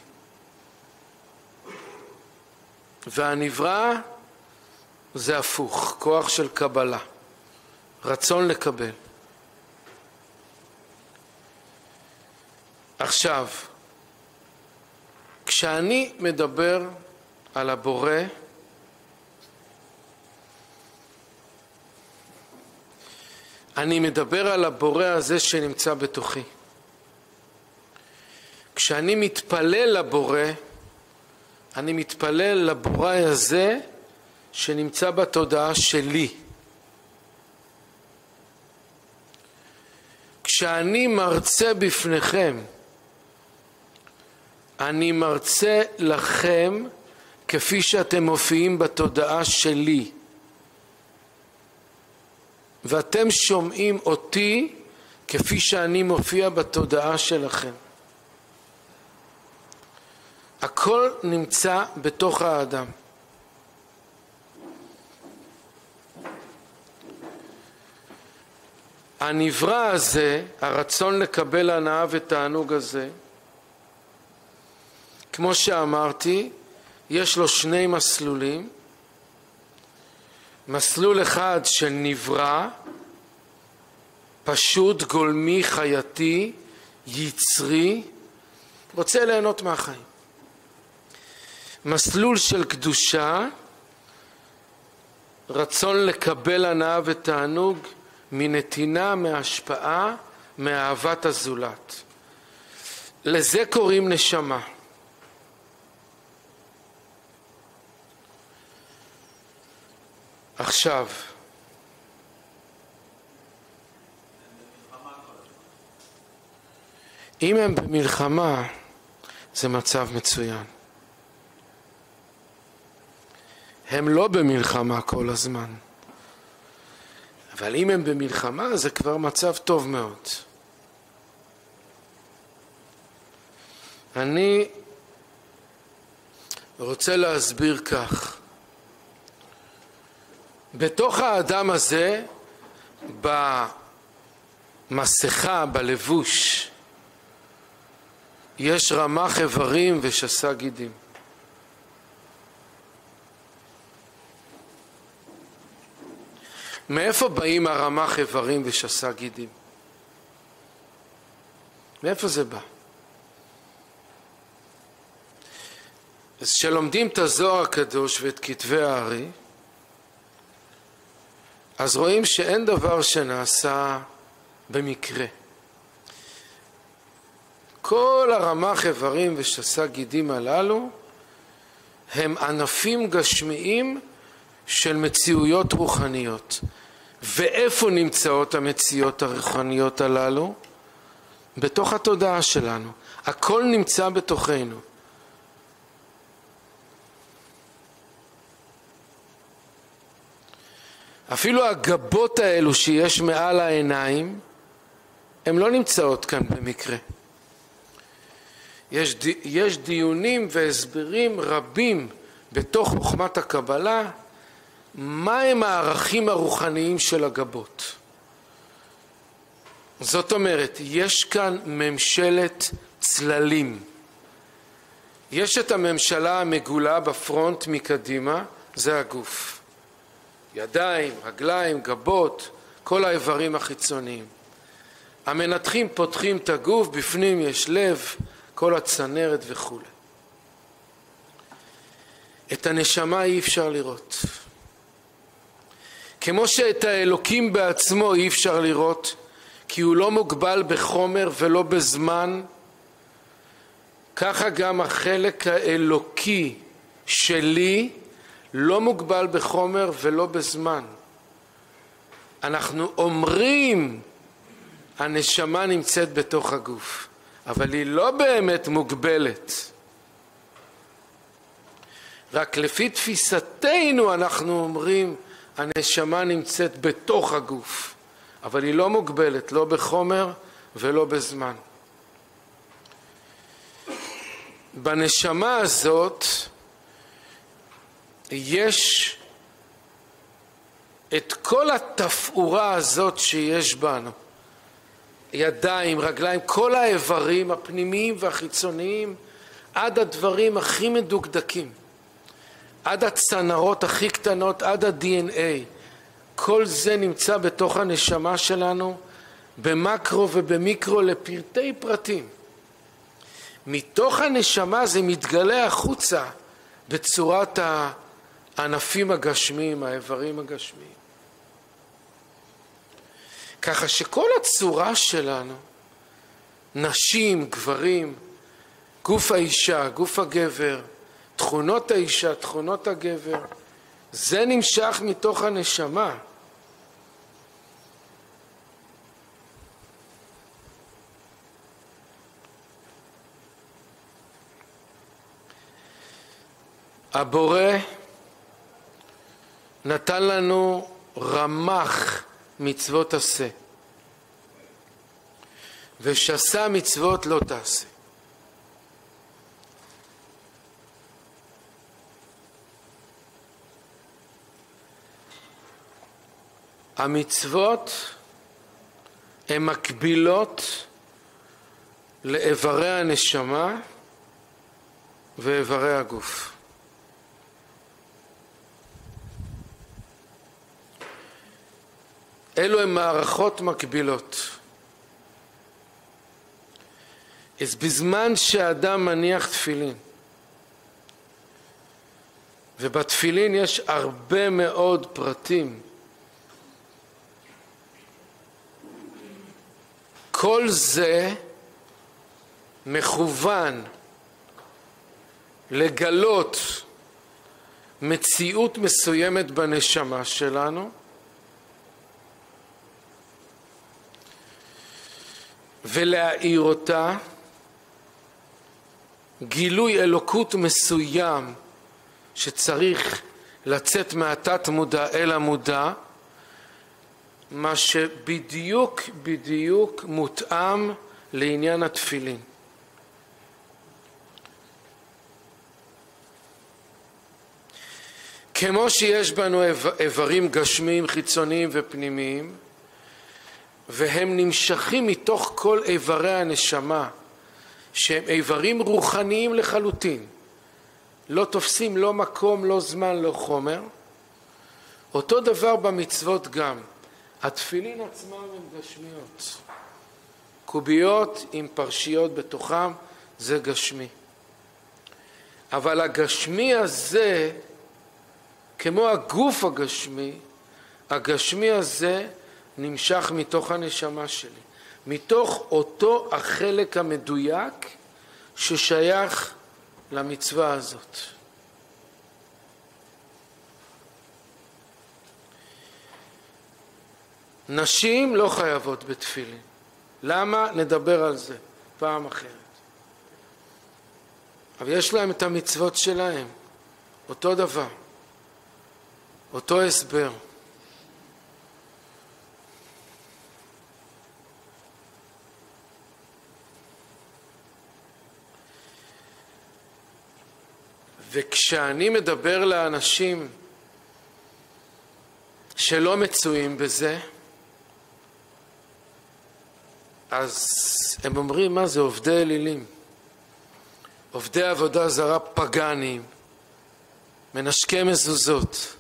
והנברא זה הפוך, כוח של קבלה, רצון לקבל. עכשיו, כשאני מדבר על הבורא, אני מדבר על הבורא הזה שנמצא בתוכי. כשאני מתפלל לבורא, אני מתפלל לבורא הזה שנמצא בתודעה שלי. כשאני מרצה בפניכם, אני מרצה לכם כפי שאתם מופיעים בתודעה שלי. ואתם שומעים אותי כפי שאני מופיע בתודעה שלכם. הכל נמצא בתוך האדם. הנברא הזה, הרצון לקבל הנאה ותענוג הזה, כמו שאמרתי, יש לו שני מסלולים. מסלול אחד של נברא, פשוט, גולמי, חייתי, יצרי, רוצה ליהנות מהחיים. מסלול של קדושה, רצון לקבל הנאה ותענוג מנתינה, מהשפעה, מאהבת הזולת. לזה קוראים נשמה. עכשיו, אם הם במלחמה, זה מצב מצוין. הם לא במלחמה כל הזמן. אבל אם הם במלחמה, זה כבר מצב טוב מאוד. אני רוצה להסביר כך. בתוך האדם הזה, במסכה, בלבוש, יש רמ"ח איברים ושס"ה גידים. מאיפה באים הרמ"ח איברים ושס"ה גידים? מאיפה זה בא? אז כשלומדים את הזוהר הקדוש ואת כתבי הארי, אז רואים שאין דבר שנעשה במקרה. כל הרמ"ח איברים ושס"ה גידים הללו הם ענפים גשמיים של מציאויות רוחניות. ואיפה נמצאות המציאות הרוחניות הללו? בתוך התודעה שלנו. הכל נמצא בתוכנו. אפילו הגבות האלו שיש מעל העיניים, הן לא נמצאות כאן במקרה. יש, יש דיונים והסברים רבים בתוך חוכמת הקבלה, מהם הערכים הרוחניים של הגבות. זאת אומרת, יש כאן ממשלת צללים. יש את הממשלה המגולה בפרונט מקדימה, זה הגוף. ידיים, רגליים, גבות, כל האיברים החיצוניים. המנתחים פותחים את הגוף, בפנים יש לב, כל הצנרת וכו'. את הנשמה אי אפשר לראות. כמו שאת האלוקים בעצמו אי אפשר לראות, כי הוא לא מוגבל בחומר ולא בזמן, ככה גם החלק האלוקי שלי לא מוגבל בחומר ולא בזמן. אנחנו אומרים הנשמה נמצאת בתוך הגוף, אבל היא לא באמת מוגבלת. רק לפי תפיסתנו אנחנו אומרים הנשמה נמצאת בתוך הגוף, אבל היא לא מוגבלת, לא בחומר ולא בזמן. בנשמה הזאת יש את כל התפאורה הזאת שיש בנו. ידיים, רגליים, כל האיברים הפנימיים והחיצוניים, עד הדברים הכי מדוקדקים, עד הצנרות הכי קטנות, עד ה-די אן איי. כל זה נמצא בתוך הנשמה שלנו, במקרו ובמיקרו לפרטי פרטים. מתוך הנשמה זה מתגלה החוצה בצורת הענפים הגשמיים, האיברים הגשמיים. ככה שכל הצורה שלנו, נשים, גברים, גוף האישה, גוף הגבר, תכונות האישה, תכונות הגבר, זה נמשך מתוך הנשמה. הבורא נתן לנו רמ"ח מצוות עשה, ושסה מצוות לא תעשה. המצוות הן מקבילות לאיברי הנשמה ואיברי הגוף. אלו הן מערכות מקבילות. אז בזמן שהאדם מניח תפילין, ובתפילין יש הרבה מאוד פרטים, כל זה מכוון לגלות מציאות מסוימת בנשמה שלנו, ולהאיר אותה, גילוי אלוקות מסוים שצריך לצאת מהתת מודע אל המודע, מה שבדיוק בדיוק מותאם לעניין התפילין. כמו שיש בנו איברים גשמיים, חיצוניים ופנימיים, והם נמשכים מתוך כל איברי הנשמה, שהם איברים רוחניים לחלוטין, לא תופסים לא מקום, לא זמן, לא חומר. אותו דבר במצוות גם. התפילין עצמם הם גשמיות, קוביות עם פרשיות בתוכם, זה גשמי. אבל הגשמי הזה, כמו הגוף הגשמי, הגשמי הזה נמשך מתוך הנשמה שלי, מתוך אותו החלק המדויק ששייך למצווה הזאת. נשים לא חייבות בתפילין. למה? נדבר על זה פעם אחרת. אבל יש להם את המצוות שלהם, אותו דבר, אותו הסבר. וכשאני מדבר לאנשים שלא מצויים בזה, אז הם אומרים, מה זה עובדי אלילים, עובדי עבודה זרה, פגנים, מנשקי מזוזות.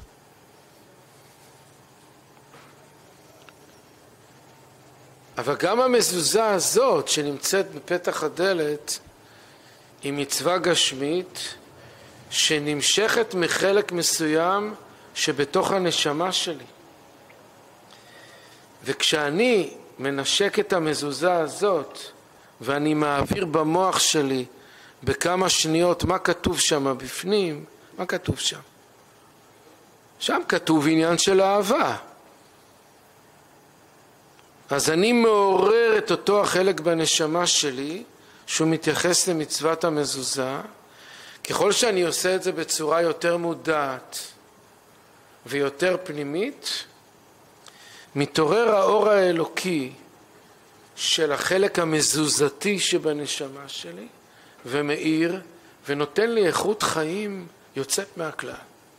אבל גם המזוזה הזאת שנמצאת בפתח הדלת היא מצווה גשמית שנמשכת מחלק מסוים שבתוך הנשמה שלי. וכשאני מנשק את המזוזה הזאת ואני מעביר במוח שלי בכמה שניות מה כתוב שם בפנים, מה כתוב שם? שם כתוב עניין של אהבה. אז אני מעורר את אותו החלק בנשמה שלי שהוא מתייחס למצוות המזוזה. ככל שאני עושה את זה בצורה יותר מודעת ויותר פנימית, מתעורר האור האלוקי של החלק המזוזתי שבנשמה שלי ומאיר ונותן לי איכות חיים יוצאת מהכלל.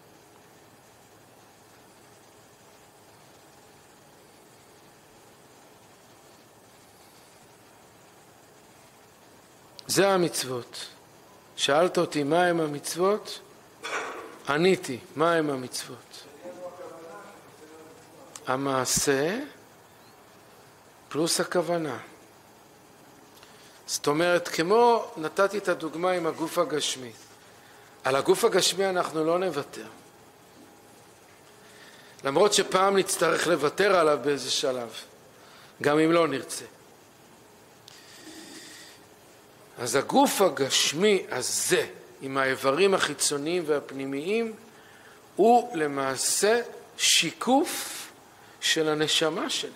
זה המצוות. שאלת אותי מה הם המצוות? עניתי, מה הם המצוות? המעשה פלוס הכוונה. זאת אומרת, כמו נתתי את הדוגמה עם הגוף הגשמי. על הגוף הגשמי אנחנו לא נוותר. למרות שפעם נצטרך לוותר עליו באיזה שלב, גם אם לא נרצה. אז הגוף הגשמי הזה, עם האיברים החיצוניים והפנימיים, הוא למעשה שיקוף של הנשמה שלי.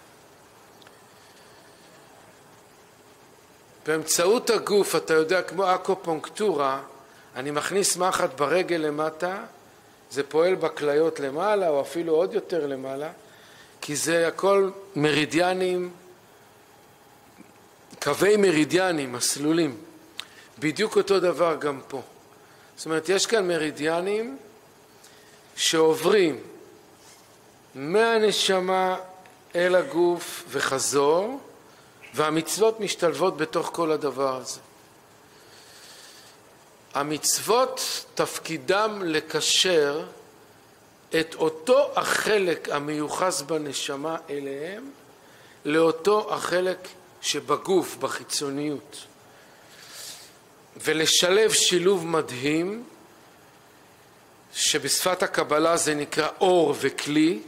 באמצעות הגוף, אתה יודע, כמו אקופונקטורה, אני מכניס מחט ברגל למטה, זה פועל בכליות למעלה, או אפילו עוד יותר למעלה, כי זה הכל מרידיאנים, קווי מרידיאנים, מסלולים. בדיוק אותו דבר גם פה. זאת אומרת, יש כאן מרידיאנים שעוברים מהנשמה אל הגוף וחזור, והמצוות משתלבות בתוך כל הדבר הזה. המצוות תפקידם לקשר את אותו החלק המיוחס בנשמה אליהם, לאותו החלק שבגוף, בחיצוניות. ולשלב שילוב מדהים, שבשפת הקבלה זה נקרא אור וכלי,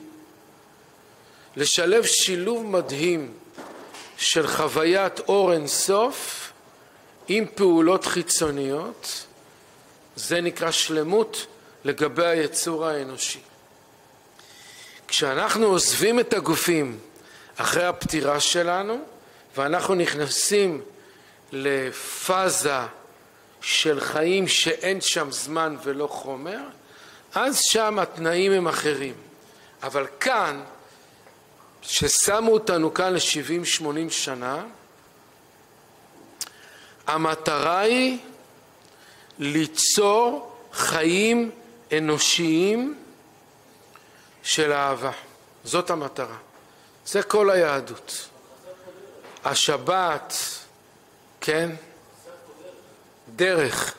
לשלב שילוב מדהים של חוויית אור אינסוף עם פעולות חיצוניות, זה נקרא שלמות לגבי היצור האנושי. כשאנחנו עוזבים את הגופים אחרי הפטירה שלנו, ואנחנו נכנסים לפאזה של חיים שאין שם זמן ולא חומר, אז שם התנאים הם אחרים. אבל כאן, ששמו אותנו כאן ל-שבעים שמונים שנה, המטרה היא ליצור חיים אנושיים של אהבה. זאת המטרה. זה כל היהדות. השבת, כן? דרך.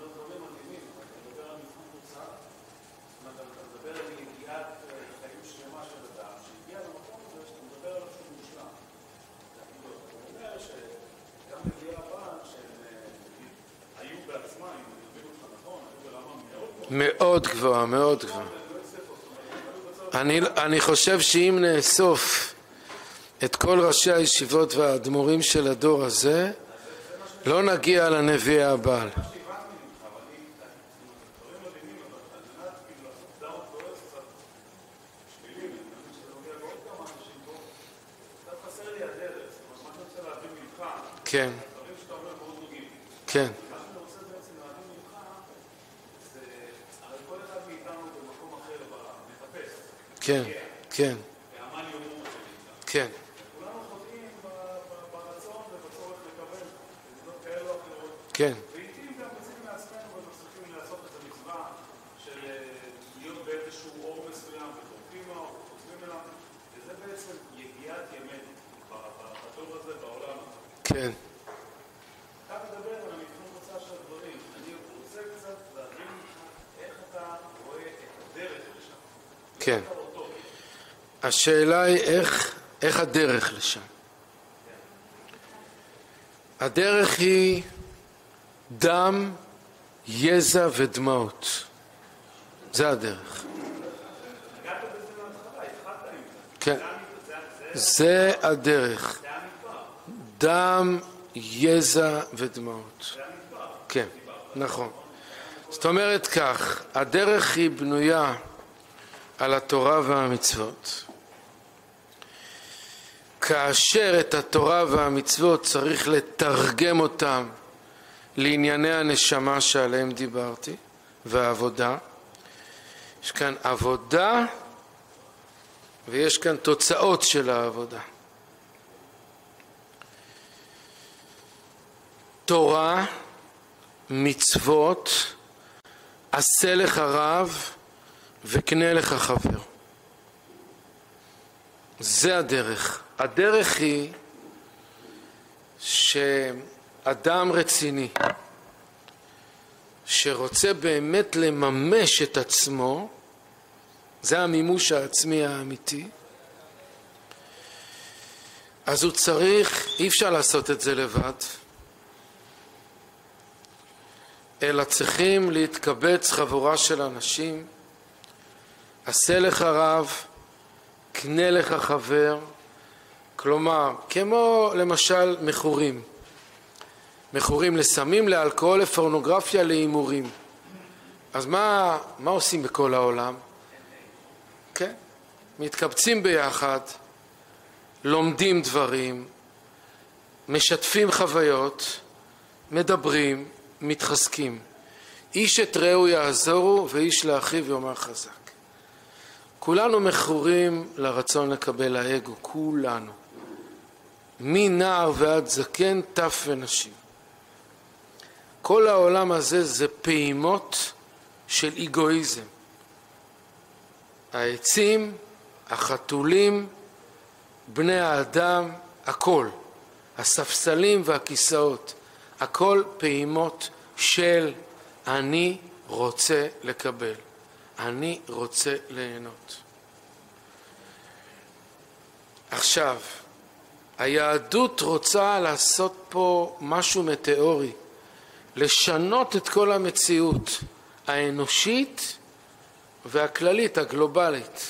מאוד גבוהה, מאוד גבוהה. אני, אני חושב שאם נאסוף את כל ראשי הישיבות והאדמו"רים של הדור הזה, לא נגיע לנביאי הבעל. כן. כן. כן, כן. כן. כולנו חוטאים ברצון ובצורך לקבל בזנות כאלו או אחרות. כן. לעתים גם יוצאים מעצמנו ומצליחים לעשות את המצווה של להיות באיזשהו אור מסוים ותורקים לו, חוצבים אליו, וזה בעצם יגיעת ימינו בטוב הזה, בעולם הזה. כן. אתה מדבר על המבחן תוצאה של הדברים. אני רוצה קצת להבין איך אתה רואה את הדרך לשם. כן. השאלה היא איך, איך הדרך לשם. הדרך היא דם, יזע ודמעות. זה הדרך. כן. זה הדרך. דם, יזע ודמעות. כן, נכון. זאת אומרת כך, הדרך היא בנויה על התורה והמצוות. כאשר את התורה והמצוות צריך לתרגם אותם לענייני הנשמה שעליהם דיברתי, והעבודה, יש כאן עבודה ויש כאן תוצאות של העבודה. תורה, מצוות, עשה לך רב וקנה לך חבר. זה הדרך. הדרך היא שאדם רציני שרוצה באמת לממש את עצמו, זה המימוש העצמי האמיתי, אז הוא צריך, אי אפשר לעשות את זה לבד, אלא צריכים להתקבץ חבורה של אנשים, עשה לך רב, קנה לך חבר, כלומר, כמו למשל מכורים, מכורים לסמים, לאלכוהול, לפורנוגרפיה, להימורים. אז מה, מה עושים בכל העולם? כן, מתקבצים ביחד, לומדים דברים, משתפים חוויות, מדברים, מתחזקים. איש את רעהו יעזורו ואיש לאחיו יאמר חזק. כולנו מכורים לרצון לקבל האגו, כולנו. מנער ועד זקן, טף ונשים. כל העולם הזה זה פעימות של אגואיזם. העצים, החתולים, בני האדם, הכל. הספסלים והכיסאות, הכל פעימות של אני רוצה לקבל. אני רוצה ליהנות. עכשיו, היהדות רוצה לעשות פה משהו מטאורי, לשנות את כל המציאות האנושית והכללית, הגלובלית.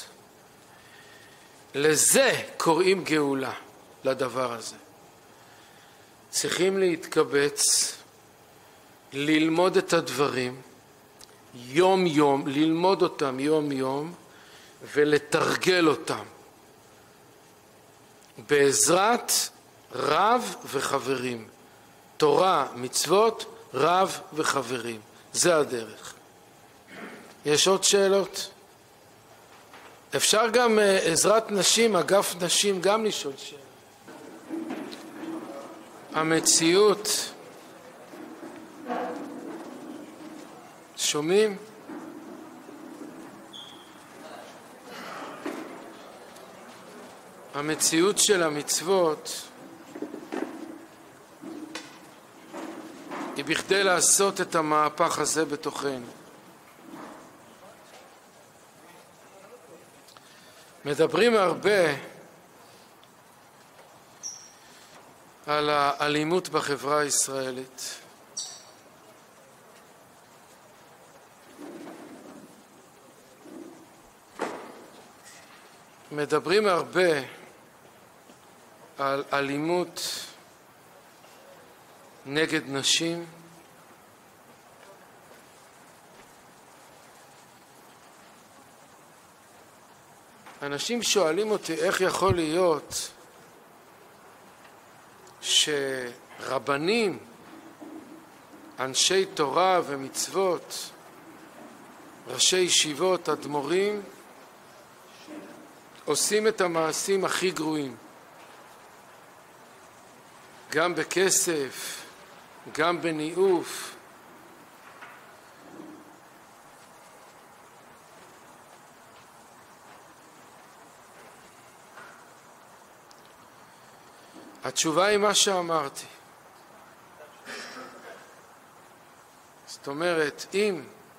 לזה קוראים גאולה, לדבר הזה. צריכים להתקבץ, ללמוד את הדברים, יום יום, ללמוד אותם יום יום, ולתרגל אותם. בעזרת רב וחברים. תורה, מצוות, רב וחברים. זה הדרך. יש עוד שאלות? אפשר גם עזרת נשים, אגף נשים, גם לשאול שאלה. המציאות, שומעים? המציאות של המצוות היא בכדי לעשות את המהפך הזה בתוכנו. מדברים הרבה על האלימות בחברה הישראלית. מדברים הרבה על אלימות נגד נשים, אנשים שואלים אותי איך יכול להיות שרבנים, אנשי תורה ומצוות, ראשי ישיבות, אדמו"רים, עושים את המעשים הכי גרועים, גם בכסף, גם בניאוף. התשובה היא מה שאמרתי. זאת אומרת, אם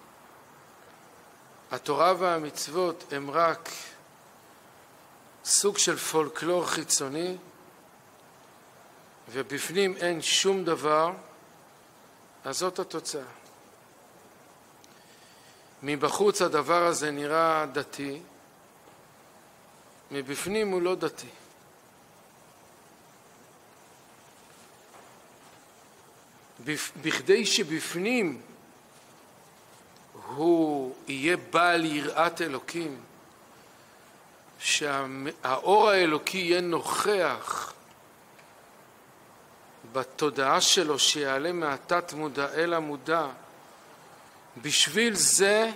התורה והמצוות הם רק סוג של פולקלור חיצוני, ובפנים אין שום דבר, אז זאת התוצאה. מבחוץ הדבר הזה נראה דתי, מבפנים הוא לא דתי. בכדי שבפנים הוא יהיה בעל יראת אלוקים, שהאור האלוקי יהיה נוכח בתודעה שלו, שיעלה מהתת מודע אל המודע. בשביל זה,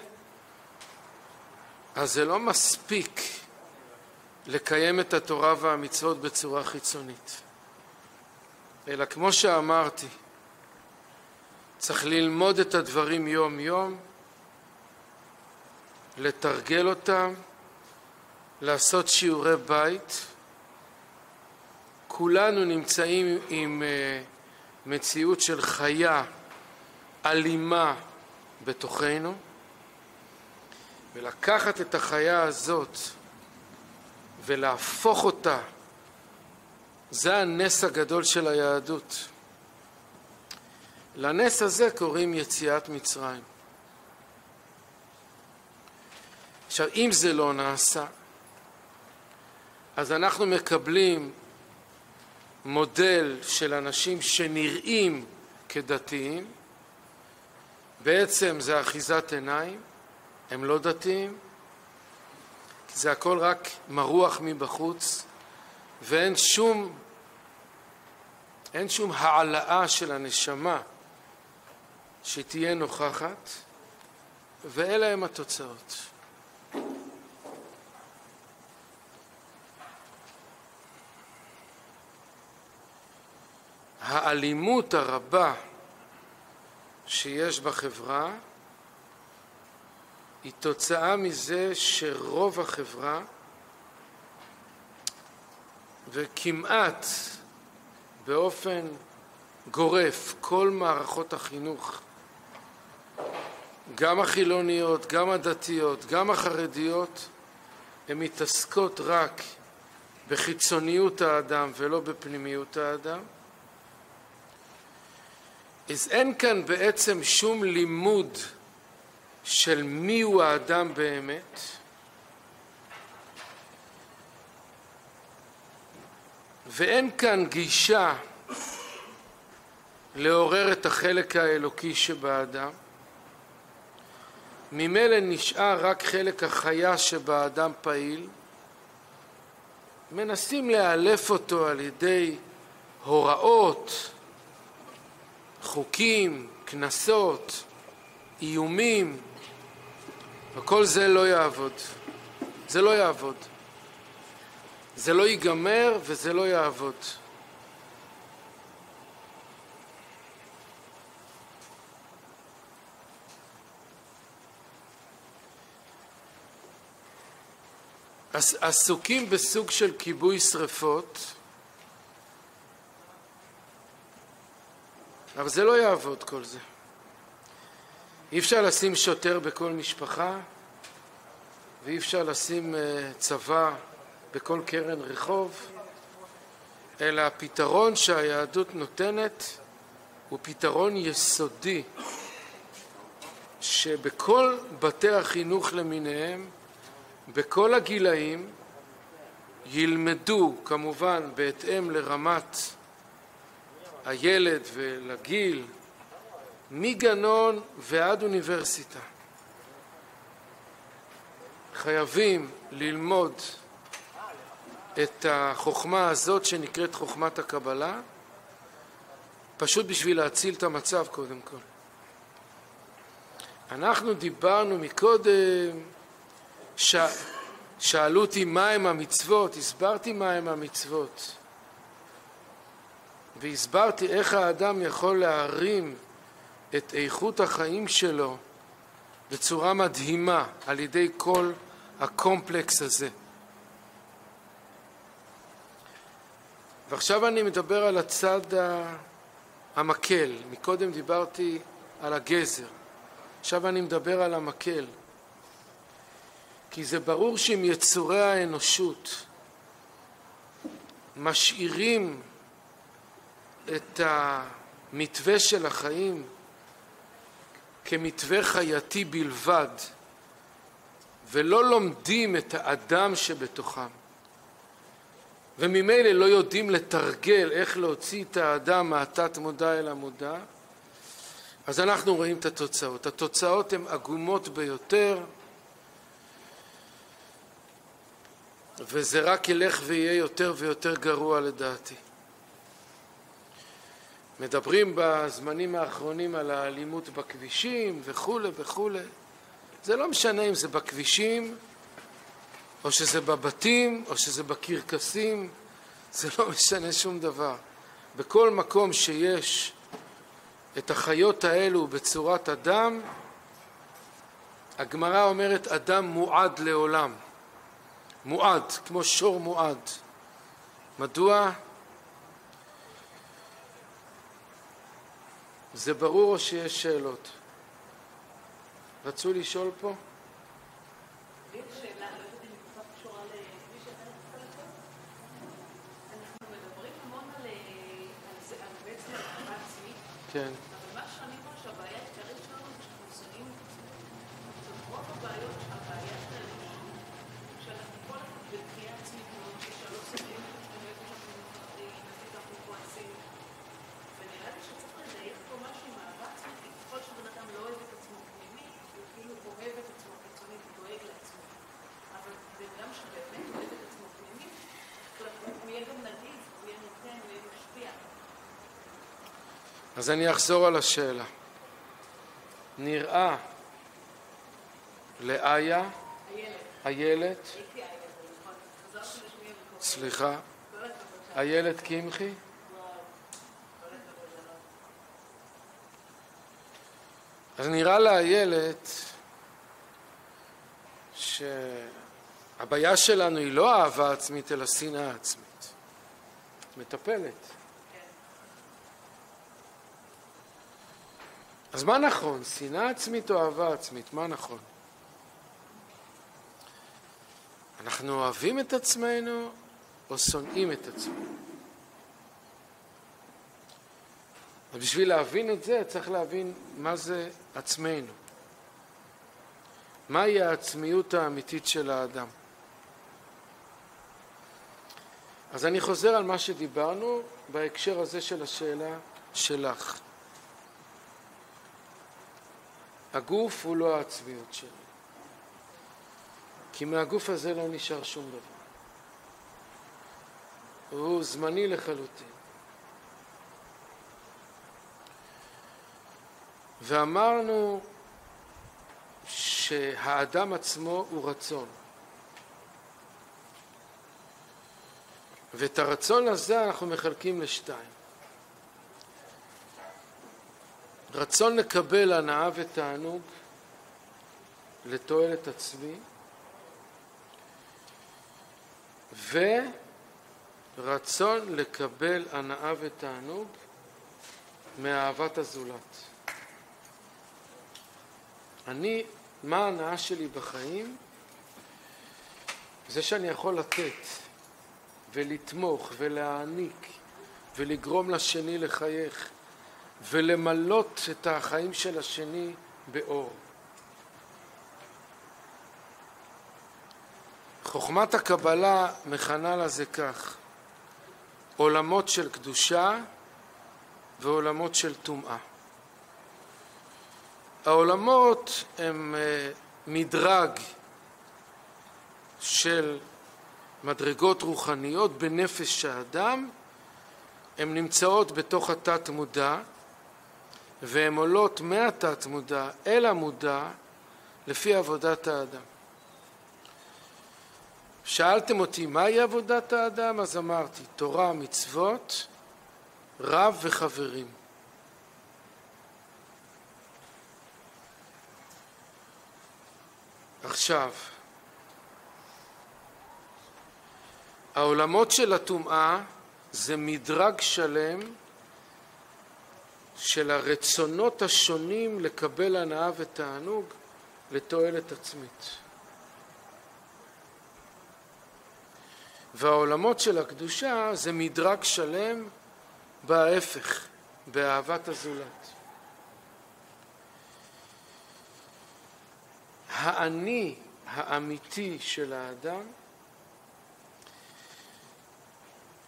אז זה לא מספיק לקיים את התורה והמצוות בצורה חיצונית, אלא כמו שאמרתי, צריך ללמוד את הדברים יום יום, לתרגל אותם, לעשות שיעורי בית. כולנו נמצאים עם uh, מציאות של חיה אלימה בתוכנו, ולקחת את החיה הזאת ולהפוך אותה, זה הנס הגדול של היהדות. לנס הזה קוראים יציאת מצרים. עכשיו, אם זה לא נעשה, אז אנחנו מקבלים מודל של אנשים שנראים כדתיים, בעצם זה אחיזת עיניים, הם לא דתיים, כי זה הכל רק מרוח מבחוץ, ואין שום, אין שום העלאה של הנשמה שתהיה נוכחת, ואלה הם התוצאות. האלימות הרבה שיש בחברה היא תוצאה מזה שרוב החברה וכמעט באופן גורף כל מערכות החינוך, גם החילוניות, גם הדתיות, גם החרדיות, הן מתעסקות רק בחיצוניות האדם ולא בפנימיות האדם. אז אין כאן בעצם שום לימוד של מיהו האדם באמת, ואין כאן גישה לעורר את החלק האלוקי שבאדם. ממילא נשאר רק חלק החיה שבאדם פעיל, מנסים לאלף אותו על ידי הוראות, חוקים, כנסות, איומים, וכל זה לא יעבוד. זה לא יעבוד. זה לא ייגמר וזה לא יעבוד. עסוקים בסוג של כיבוי שריפות, אבל זה לא יעבוד כל זה. אי אפשר לשים שוטר בכל משפחה, ואי אפשר לשים צבא בכל קרן רחוב, אלא הפתרון שהיהדות נותנת הוא פתרון יסודי, שבכל בתי החינוך למיניהם, בכל הגילאים, ילמדו כמובן בהתאם לרמת הילד ולגיל, מגנון ועד אוניברסיטה. חייבים ללמוד את החוכמה הזאת שנקראת חוכמת הקבלה, פשוט בשביל להציל את המצב קודם כל. אנחנו דיברנו מקודם, ש... שאלו אותי מה הם המצוות, הסברתי מה הם המצוות. והסברתי איך האדם יכול להרים את איכות החיים שלו בצורה מדהימה על ידי כל הקומפלקס הזה. ועכשיו אני מדבר על הצד המקל. מקודם דיברתי על הגזר. עכשיו אני מדבר על המקל. כי זה ברור שאם יצורי האנושות משאירים את המתווה של החיים כמתווה חייתי בלבד, ולא לומדים את האדם שבתוכם, וממילא לא יודעים לתרגל איך להוציא את האדם מהתת מודע אל המודע, אז אנחנו רואים את התוצאות. התוצאות הן עגומות ביותר, וזה רק ילך ויהיה יותר ויותר גרוע לדעתי. מדברים בזמנים האחרונים על האלימות בכבישים וכו' וכו'. זה לא משנה אם זה בכבישים, או שזה בבתים, או שזה בקרקסים, זה לא משנה שום דבר. בכל מקום שיש את החיות האלו בצורת אדם, הגמרא אומרת אדם מועד לעולם. מועד, כמו שור מועד. מדוע? זה ברור או שיש שאלות? רצו לשאול פה? כן. אבל מה שאני רואה שהבעיה העיקרית שלנו זה שאנחנו שונאים רוב הבעיות שהבעיה שלנו שאנחנו כל אחד בדחייה עצמית מאוד שלא שונאים איפה שאנחנו מפחדים, איפה אנחנו כועסים, ונראה לי שצריך לדייק פה משהו עם אהבה עצמית, כי ככל שבן אדם לא אוהב את עצמו פנימית, הוא כאילו אוהב את עצמו חיצונית ודואג לעצמו, אבל בן אדם שבאמת אוהב את עצמו פנימית, הוא יהיה גם נדיב, הוא יהיה נותן, הוא יהיה משפיע. אז אני אחזור על השאלה. נראה לאיה, איילת, סליחה, איילת קמחי, אז נראה לאיילת שהבעיה שלנו היא לא אהבה עצמית אלא שנאה עצמית. מטפלת. אז מה נכון? שנאה עצמית או אהבה עצמית? מה נכון? אנחנו אוהבים את עצמנו או שונאים את עצמנו? ובשביל להבין את זה צריך להבין מה זה עצמנו. מהי העצמיות האמיתית של האדם? אז אני חוזר על מה שדיברנו בהקשר הזה של השאלה שלך. הגוף הוא לא העצמיות שלי. כי מהגוף הזה לא נשאר שום דבר. הוא זמני לחלוטין. ואמרנו שהאדם עצמו הוא רצון. ואת הרצון הזה אנחנו מחלקים לשתיים. רצון לקבל הנאה ותענוג לתועלת עצמי, ורצון לקבל הנאה ותענוג מאהבת הזולת. אני, מה ההנאה שלי בחיים? זה שאני יכול לתת ולתמוך ולהעניק ולגרום לשני לחייך ולמלות את החיים של השני באור. חוכמת הקבלה מכנה לזה כך: עולמות של קדושה ועולמות של טומאה. העולמות הם מדרג של מדרגות רוחניות בנפש האדם, הן נמצאות בתוך התת מודע, והן עולות מהתת מודע אל המודע לפי עבודת האדם. שאלתם אותי מהי עבודת האדם? אז אמרתי תורה, מצוות, רב וחברים. עכשיו, העולמות של הטומאה זה מדרג שלם של הרצונות השונים לקבל הנאה ותענוג לתועלת עצמית. והעולמות של הקדושה זה מדרג שלם בהפך, באהבת הזולת. האני האמיתי של האדם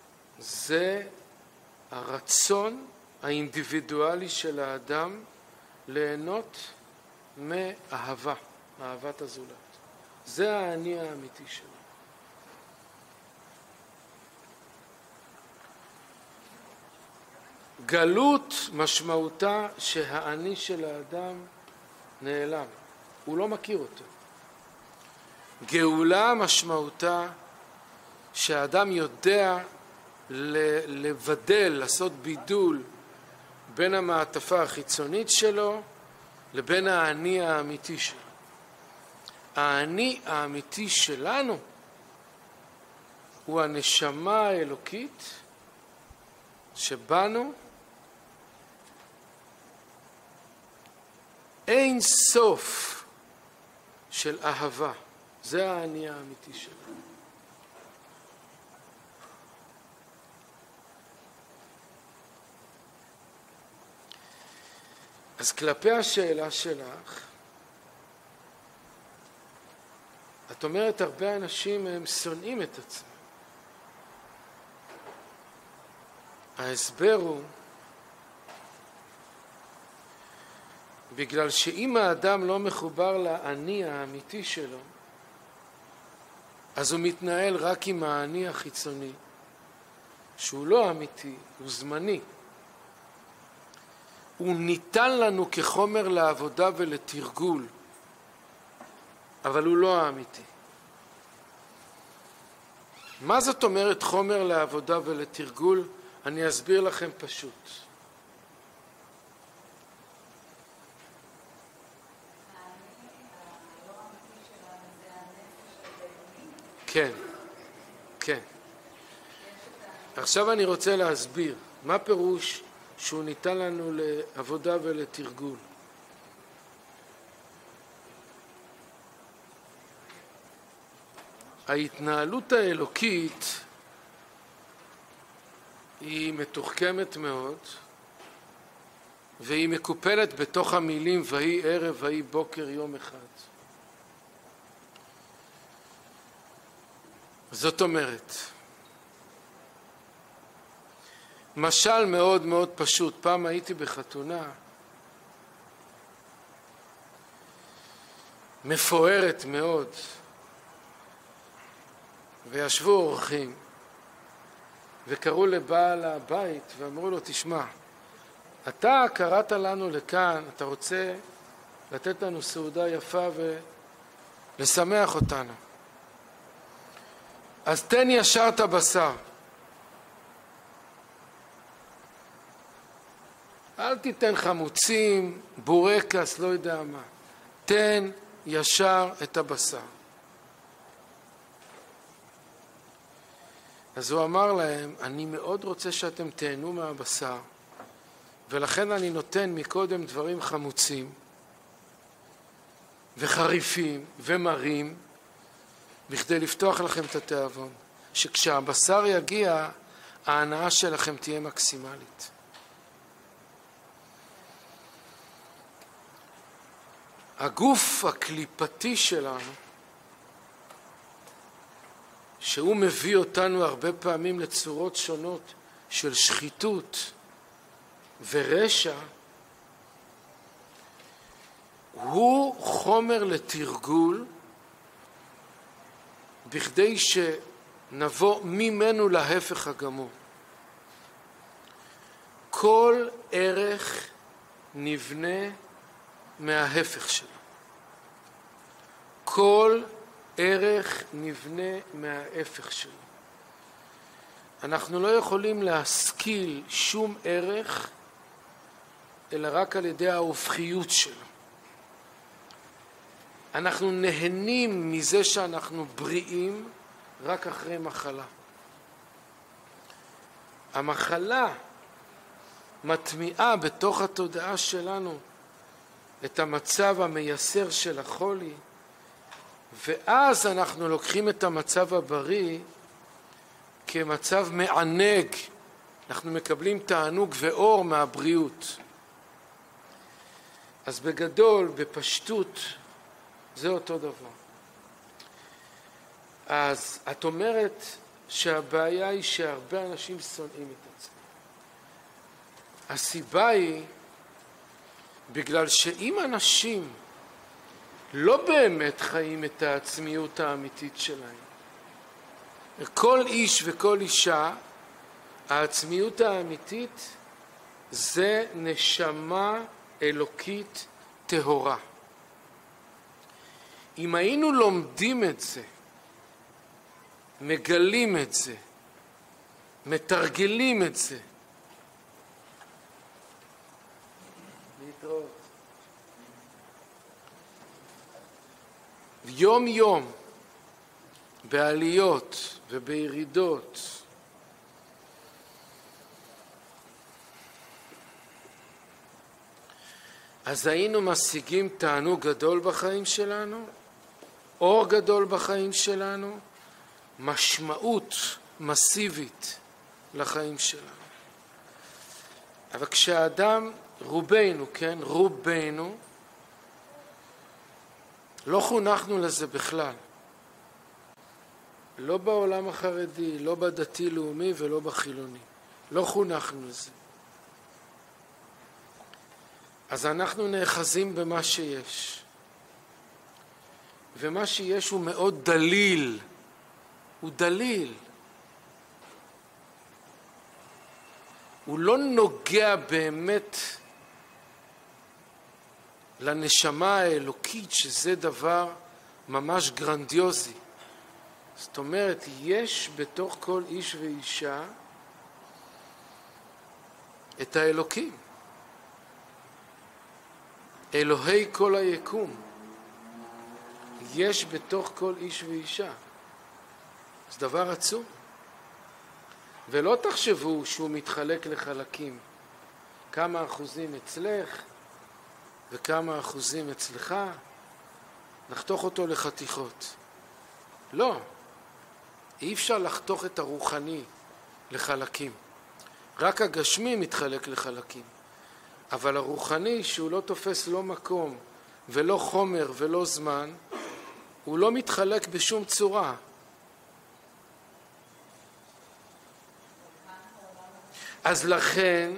זה הרצון האינדיבידואלי של האדם ליהנות מאהבה, מאהבת הזולת. זה האני האמיתי שלו. גלות משמעותה שהאני של האדם נעלם, הוא לא מכיר אותו. גאולה משמעותה שהאדם יודע לבדל, לעשות בידול בין המעטפה החיצונית שלו לבין האני האמיתי שלו. האני האמיתי שלנו הוא הנשמה האלוקית שבנו, אין סוף של אהבה. זה האני האמיתי שלנו. אז כלפי השאלה שלך, את אומרת הרבה אנשים הם שונאים את עצמם. ההסבר הוא בגלל שאם האדם לא מחובר לאני האמיתי שלו, אז הוא מתנהל רק עם האני החיצוני, שהוא לא אמיתי, הוא זמני. הוא ניתן לנו כחומר לעבודה ולתרגול, אבל הוא לא האמיתי. מה זאת אומרת חומר לעבודה ולתרגול? אני אסביר לכם פשוט. כן, כן. עכשיו אני רוצה להסביר מה פירוש שהוא ניתן לנו לעבודה ולתרגול. ההתנהלות האלוקית היא מתוחכמת מאוד, והיא מקופלת בתוך המילים ויהי ערב ויהי בוקר יום אחד. זאת אומרת, משל מאוד מאוד פשוט. פעם הייתי בחתונה מפוארת מאוד, וישבו אורחים וקראו לבעל הבית ואמרו לו, תשמע, אתה קראת לנו לכאן, אתה רוצה לתת לנו סעודה יפה ולשמח אותנו, אז תן ישר את הבשר, אל תיתן חמוצים, בורקס, לא יודע מה, תן ישר את הבשר. אז הוא אמר להם, אני מאוד רוצה שאתם תהנו מהבשר, ולכן אני נותן מקודם דברים חמוצים וחריפים ומרים, בכדי לפתוח לכם את התיאבון, שכשהבשר יגיע, ההנאה שלכם תהיה מקסימלית. הגוף הקליפתי שלנו, שהוא מביא אותנו הרבה פעמים לצורות שונות של שחיתות ורשע, הוא חומר לתרגול בכדי שנבוא ממנו להפך הגמור. כל ערך נבנה מההפך שלו. כל ערך נבנה מההפך שלו. אנחנו לא יכולים להשכיל שום ערך אלא רק על ידי ההופכיות שלו. אנחנו נהנים מזה שאנחנו בריאים רק אחרי מחלה. המחלה מטמיעה בתוך התודעה שלנו את המצב המייסר של החולי, ואז אנחנו לוקחים את המצב הבריא כמצב מענג. אנחנו מקבלים תענוג ואור מהבריאות. אז בגדול, בפשטות, זה אותו דבר. אז את אומרת שהבעיה היא שהרבה אנשים שונאים את עצמם. הסיבה היא בגלל שאם אנשים לא באמת חיים את העצמיות האמיתית שלהם, כל איש וכל אישה, העצמיות האמיתית זה נשמה אלוקית טהורה. אם היינו לומדים את זה, מגלים את זה, מתרגלים את זה, להתראות. יום יום, בעליות ובירידות, אז היינו משיגים תענוג גדול בחיים שלנו, אור גדול בחיים שלנו, משמעות מסיבית לחיים שלנו. אבל כשהאדם, רובנו, כן, רובנו, לא חונכנו לזה בכלל. לא בעולם החרדי, לא בדתי-לאומי ולא בחילוני. לא חונכנו לזה. אז אנחנו נאחזים במה שיש. ומה שיש הוא מאוד דליל. הוא דליל. הוא לא נוגע באמת לנשמה האלוקית, שזה דבר ממש גרנדיוזי. זאת אומרת, יש בתוך כל איש ואישה את האלוקים. אלוהי כל היקום. יש בתוך כל איש ואישה. זה דבר עצום. ולא תחשבו שהוא מתחלק לחלקים. כמה אחוזים אצלך וכמה אחוזים אצלך. נחתוך אותו לחתיכות. לא. אי אפשר לחתוך את הרוחני לחלקים. רק הגשמי מתחלק לחלקים. אבל הרוחני, שהוא לא תופס לא מקום ולא חומר ולא זמן, הוא לא מתחלק בשום צורה. אז לכן,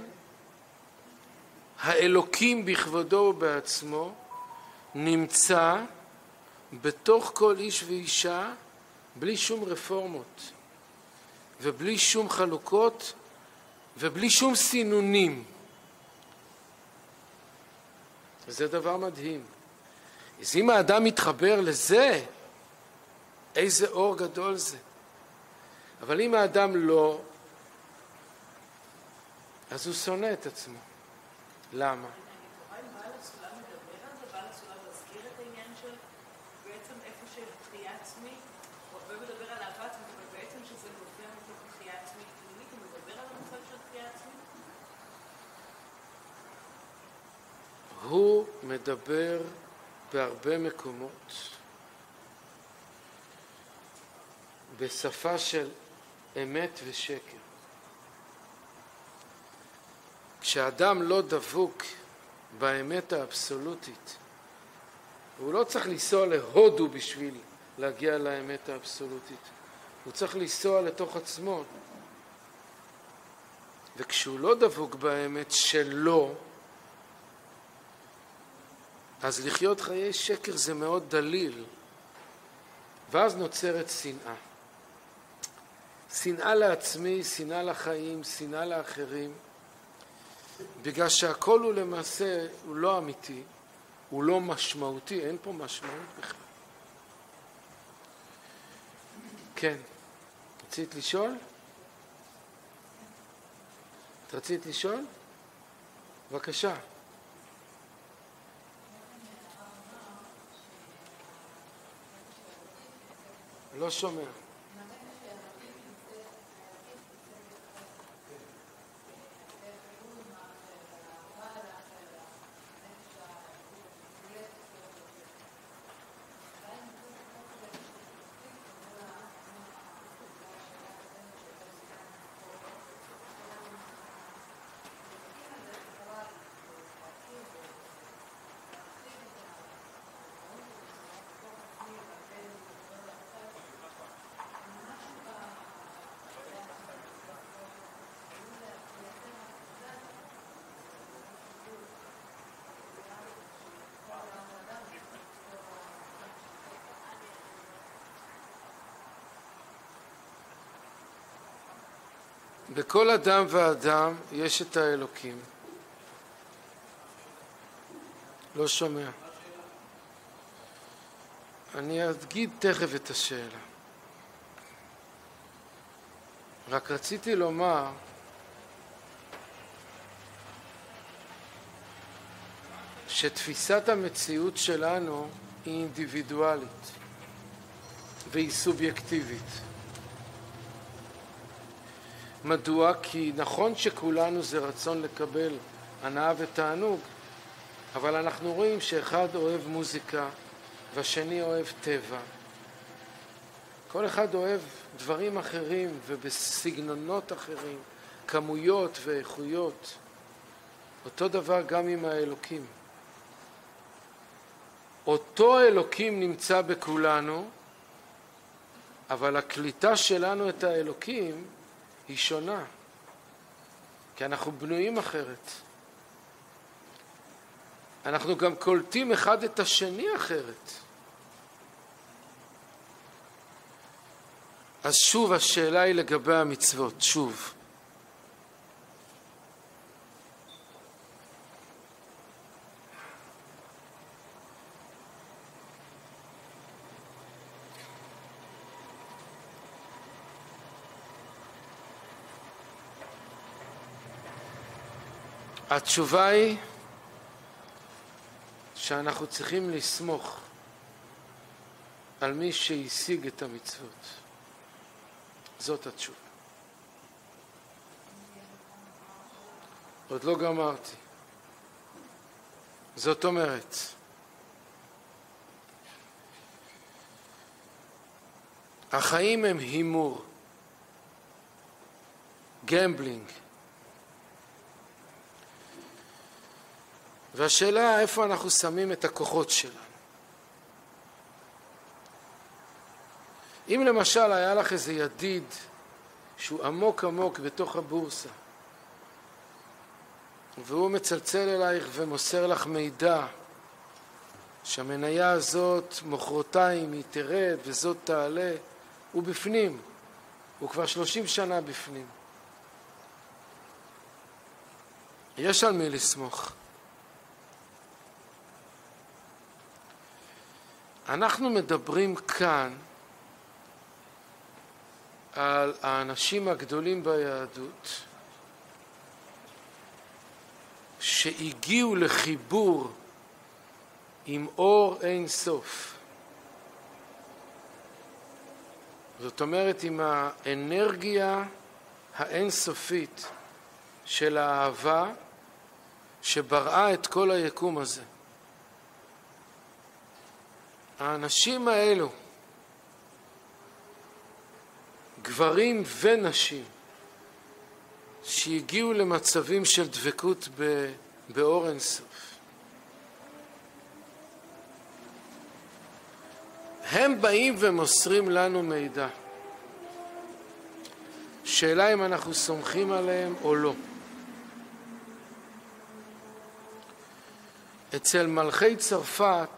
האלוקים בכבודו ובעצמו נמצא בתוך כל איש ואישה בלי שום רפורמות ובלי שום חלוקות ובלי שום סינונים. וזה דבר מדהים. אז אם האדם מתחבר לזה, איזה אור גדול זה. אבל אם האדם לא, אז הוא שונא את עצמו. למה? אני תוהה אם בעל הסולם מדבר על זה, בעל הסולם מזכיר את העניין של בעצם איפה של תחייה עצמית, הוא הרבה מדבר על אהבת, אבל בעצם שזה נובע מתוך תחייה עצמית פנימית, הוא מדבר על המושג של תחייה עצמית? הוא מדבר בהרבה מקומות בשפה של אמת ושקר. כשאדם לא דבוק באמת האבסולוטית, הוא לא צריך לנסוע להודו בשביל להגיע לאמת האבסולוטית. הוא צריך לנסוע לתוך עצמו. וכשהוא לא דבוק באמת שלו, אז לחיות חיי שקר זה מאוד דליל. ואז נוצרת שנאה. שנאה לעצמי, שנאה לחיים, שנאה לאחרים. בגלל שהכל הוא למעשה, הוא לא אמיתי, הוא לא משמעותי, אין פה משמעות בכלל. כן. רצית לשאול? את רצית לשאול? בבקשה. לא שומע. בכל אדם ואדם יש את האלוקים. לא שומע. אני אגיד תכף את השאלה. רק רציתי לומר שתפיסת המציאות שלנו היא אינדיבידואלית והיא סובייקטיבית. מדוע? כי נכון שכולנו זה רצון לקבל הנאה ותענוג, אבל אנחנו רואים שאחד אוהב מוזיקה והשני אוהב טבע. כל אחד אוהב דברים אחרים ובסגנונות אחרים, כמויות ואיכויות. אותו דבר גם עם האלוקים. אותו האלוקים נמצא בכולנו, אבל הקליטה שלנו את האלוקים היא שונה, כי אנחנו בנויים אחרת. אנחנו גם קולטים אחד את השני אחרת. אז שוב השאלה היא לגבי המצוות, שוב. התשובה היא שאנחנו צריכים לסמוך על מי שהשיג את המצוות. זאת התשובה. עוד לא גמרתי. זאת אומרת, החיים הם הימור, גמבלינג. והשאלה איפה אנחנו שמים את הכוחות שלנו. אם למשל היה לך איזה ידיד שהוא עמוק עמוק בתוך הבורסה, והוא מצלצל אלייך ומוסר לך מידע שהמניה הזאת מוחרתיים היא תרד וזאת תעלה, הוא בפנים, הוא כבר שלושים שנה בפנים. יש על מי לסמוך. אנחנו מדברים כאן על האנשים הגדולים ביהדות שהגיעו לחיבור עם אור אין סוף. זאת אומרת, עם האנרגיה האינסופית של האהבה שבראה את כל היקום הזה. האנשים האלו, גברים ונשים, שהגיעו למצבים של דבקות באור אין סוף, הם באים ומוסרים לנו מידע. שאלה אם אנחנו סומכים עליהם או לא. אצל מלכי צרפת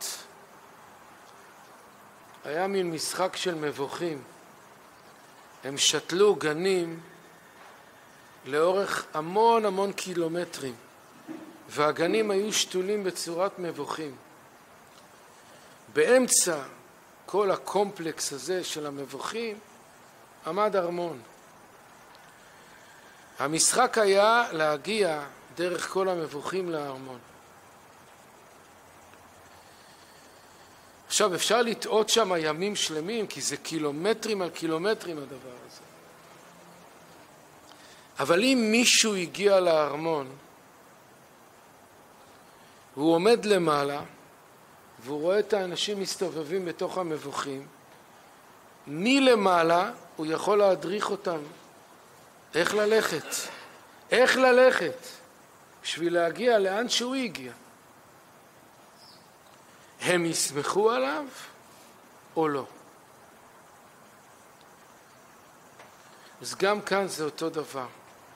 היה מין משחק של מבוכים. הם שתלו גנים לאורך המון המון קילומטרים, והגנים היו שתולים בצורת מבוכים. באמצע כל הקומפלקס הזה של המבוכים עמד ארמון. המשחק היה להגיע דרך כל המבוכים לארמון. עכשיו אפשר לטעות שם ימים שלמים, כי זה קילומטרים על קילומטרים הדבר הזה. אבל אם מישהו הגיע לארמון, והוא עומד למעלה, והוא רואה את האנשים מסתובבים בתוך המבוכים, מלמעלה הוא יכול להדריך אותם איך ללכת, איך ללכת, בשביל להגיע לאן שהוא הגיע. הם יסמכו עליו או לא? אז גם כאן זה אותו דבר.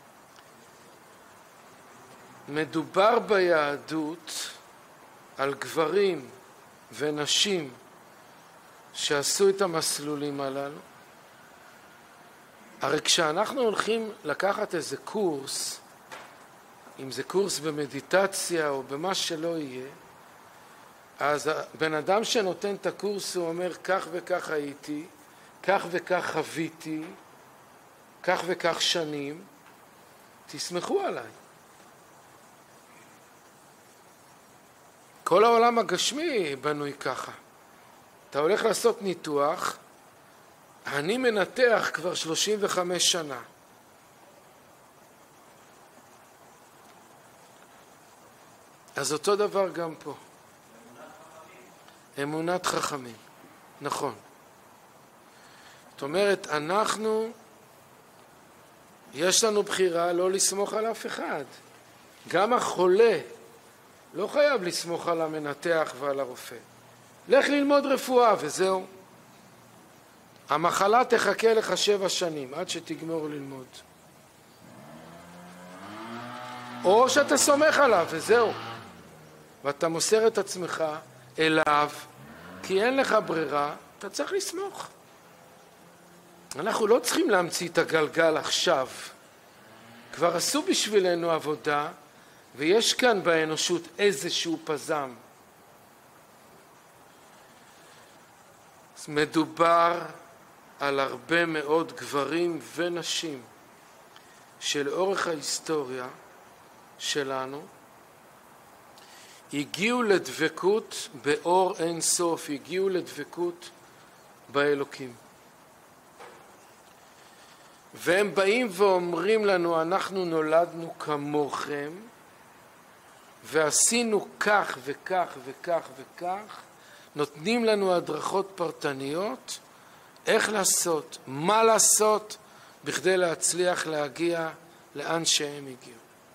מדובר ביהדות על גברים ונשים שעשו את המסלולים הללו, הרי כשאנחנו הולכים לקחת איזה קורס, אם זה קורס במדיטציה או במה שלא יהיה, אז בן אדם שנותן את הקורס הוא אומר כך וכך הייתי, כך וכך חוויתי, כך וכך שנים, תסמכו עליי. כל העולם הגשמי בנוי ככה. אתה הולך לעשות ניתוח, אני מנתח כבר שלושים וחמש שנה. אז אותו דבר גם פה. אמונת חכמים. נכון. זאת אומרת, אנחנו, יש לנו בחירה לא לסמוך על אף אחד. גם החולה לא חייב לסמוך על המנתח ועל הרופא. לך ללמוד רפואה וזהו. המחלה תחכה לך שבע שנים עד שתגמור ללמוד. או שאתה סומך עליו וזהו. ואתה מוסר את עצמך אליו, כי אין לך ברירה, אתה צריך לסמוך. אנחנו לא צריכים להמציא את הגלגל עכשיו. כבר עשו בשבילנו עבודה, ויש כאן באנושות איזשהו פזם. מדובר על הרבה מאוד גברים ונשים שלאורך ההיסטוריה שלנו הגיעו לדבקות באור אין סוף, הגיעו לדבקות באלוקים. והם באים ואומרים לנו, אנחנו נולדנו כמוכם, ועשינו כך וכך וכך וכך, נותנים לנו הדרכות פרטניות, איך לעשות, מה לעשות, בכדי להצליח להגיע לאן שהם הגיעו.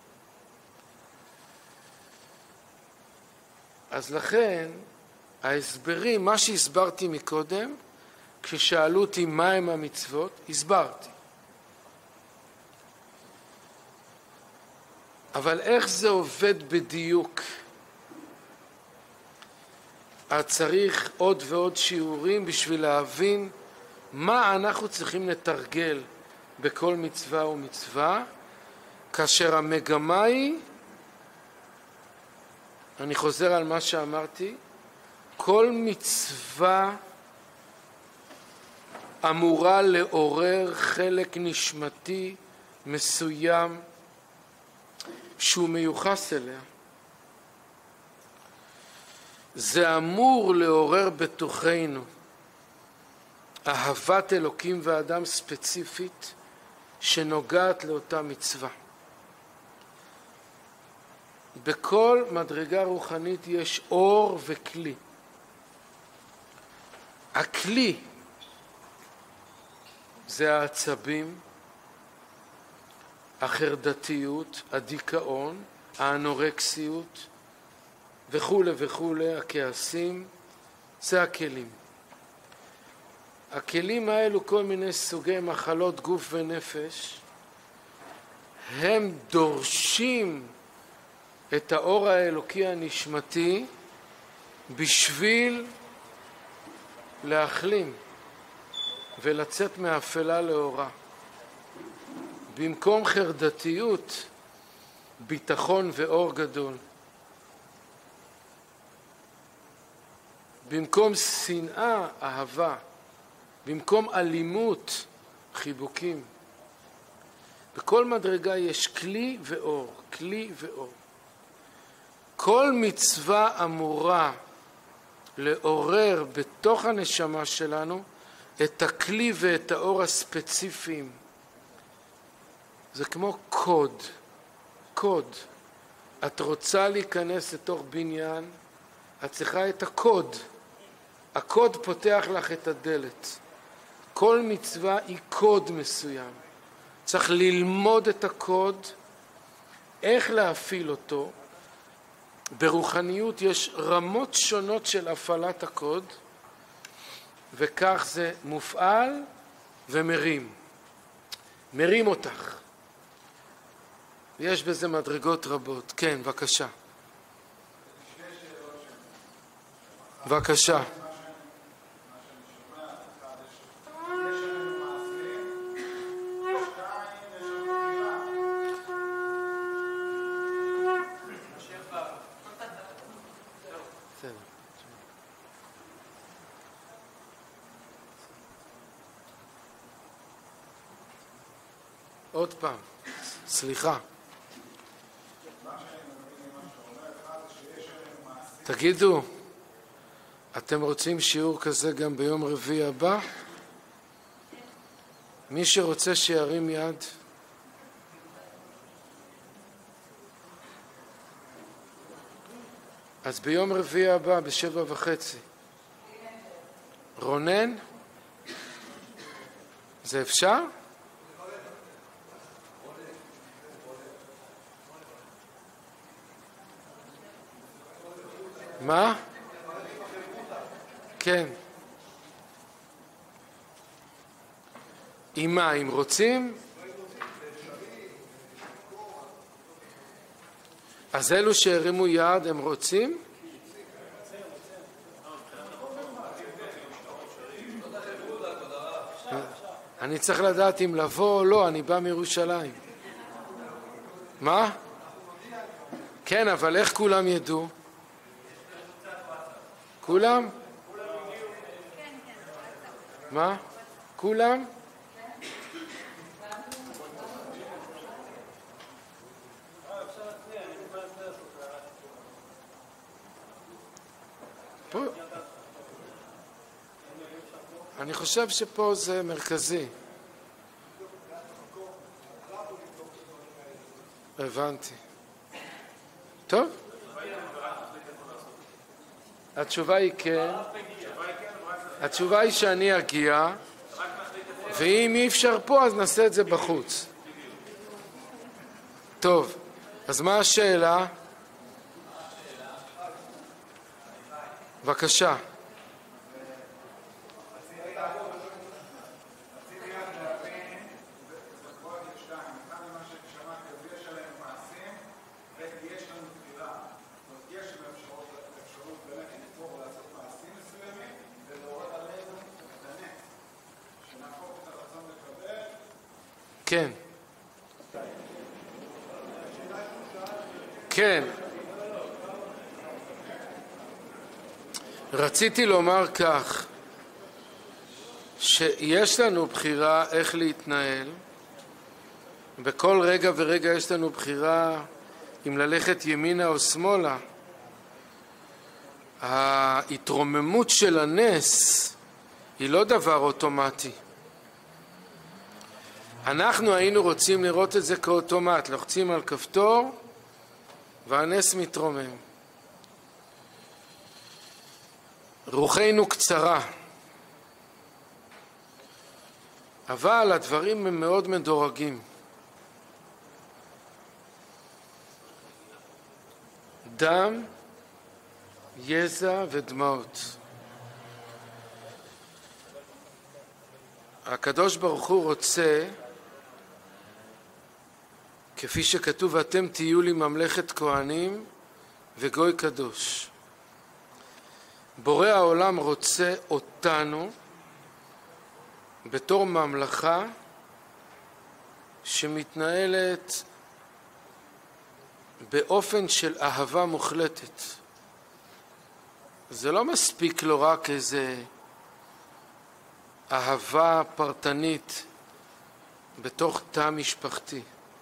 אז לכן, ההסברים, מה שהסברתי מקודם, כששאלו אותי מה הם המצוות, הסברתי. אבל איך זה עובד בדיוק? אז צריך עוד ועוד שיעורים בשביל להבין מה אנחנו צריכים לתרגל בכל מצווה ומצווה, כאשר המגמה היא, אני חוזר על מה שאמרתי, כל מצווה אמורה לעורר חלק נשמתי מסוים שהוא מיוחס אליה. זה אמור לעורר בתוכנו אהבת אלוקים ואדם ספציפית שנוגעת לאותה מצווה. בכל מדרגה רוחנית יש אור וכלי. הכלי זה העצבים, החרדתיות, הדיכאון, האנורקסיות וכו' וכו', הכעסים, זה הכלים. הכלים האלו, כל מיני סוגי מחלות גוף ונפש, הם דורשים את האור האלוקי הנשמתי בשביל להחלים ולצאת מאפלה לאורה. במקום חרדתיות, ביטחון ואור גדול. במקום שנאה, אהבה. במקום אלימות, חיבוקים. בכל מדרגה יש כלי ואור, כלי ואור. כל מצווה אמורה לעורר בתוך הנשמה שלנו את הכלי ואת האור הספציפיים. זה כמו קוד, קוד. את רוצה להיכנס לתוך בניין, את צריכה את הקוד. הקוד פותח לך את הדלת. כל מצווה היא קוד מסוים. צריך ללמוד את הקוד, איך להפעיל אותו. ברוחניות יש רמות שונות של הפעלת הקוד, וכך זה מופעל ומרים. מרים אותך. יש בזה מדרגות רבות. כן, בבקשה. בבקשה. עוד פעם, סליחה. תגידו, אתם רוצים שיעור כזה גם ביום רביעי הבא? מי שרוצה שירים יד. אז ביום רביעי הבא בשבע וחצי. רונן? זה אפשר? מה? כן. עם מה? אם רוצים? אז אלו שהרימו יד הם רוצים? אני צריך לדעת אם לבוא או לא, אני בא מירושלים. מה? כן, אבל איך כולם ידעו? כולם? מה? כולם? פה. אני חושב שפה זה מרכזי. הבנתי. טוב? התשובה היא כן. התשובה היא שאני אגיע, ואם אי אפשר פה אז נעשה את זה בחוץ. טוב, אז מה השאלה? בבקשה. כן. כן. רציתי לומר כך, שיש לנו בחירה איך להתנהל, בכל רגע ורגע יש לנו בחירה אם ללכת ימינה או שמאלה. ההתרוממות של הנס היא לא דבר אוטומטי. אנחנו היינו רוצים לראות את זה כאוטומט, לוחצים על כפתור והנס מתרומם. רוחנו קצרה, אבל הדברים הם מאוד מדורגים. דם, יזע ודמעות. הקדוש ברוך הוא רוצה, כפי שכתוב, אתם תהיו לי ממלכת כהנים וגוי קדוש. בורא העולם רוצה אותנו בתור ממלכה שמתנהלת באופן של אהבה מוחלטת. זה לא מספיק לו רק איזה אהבה פרטנית בתוך תא משפחתי.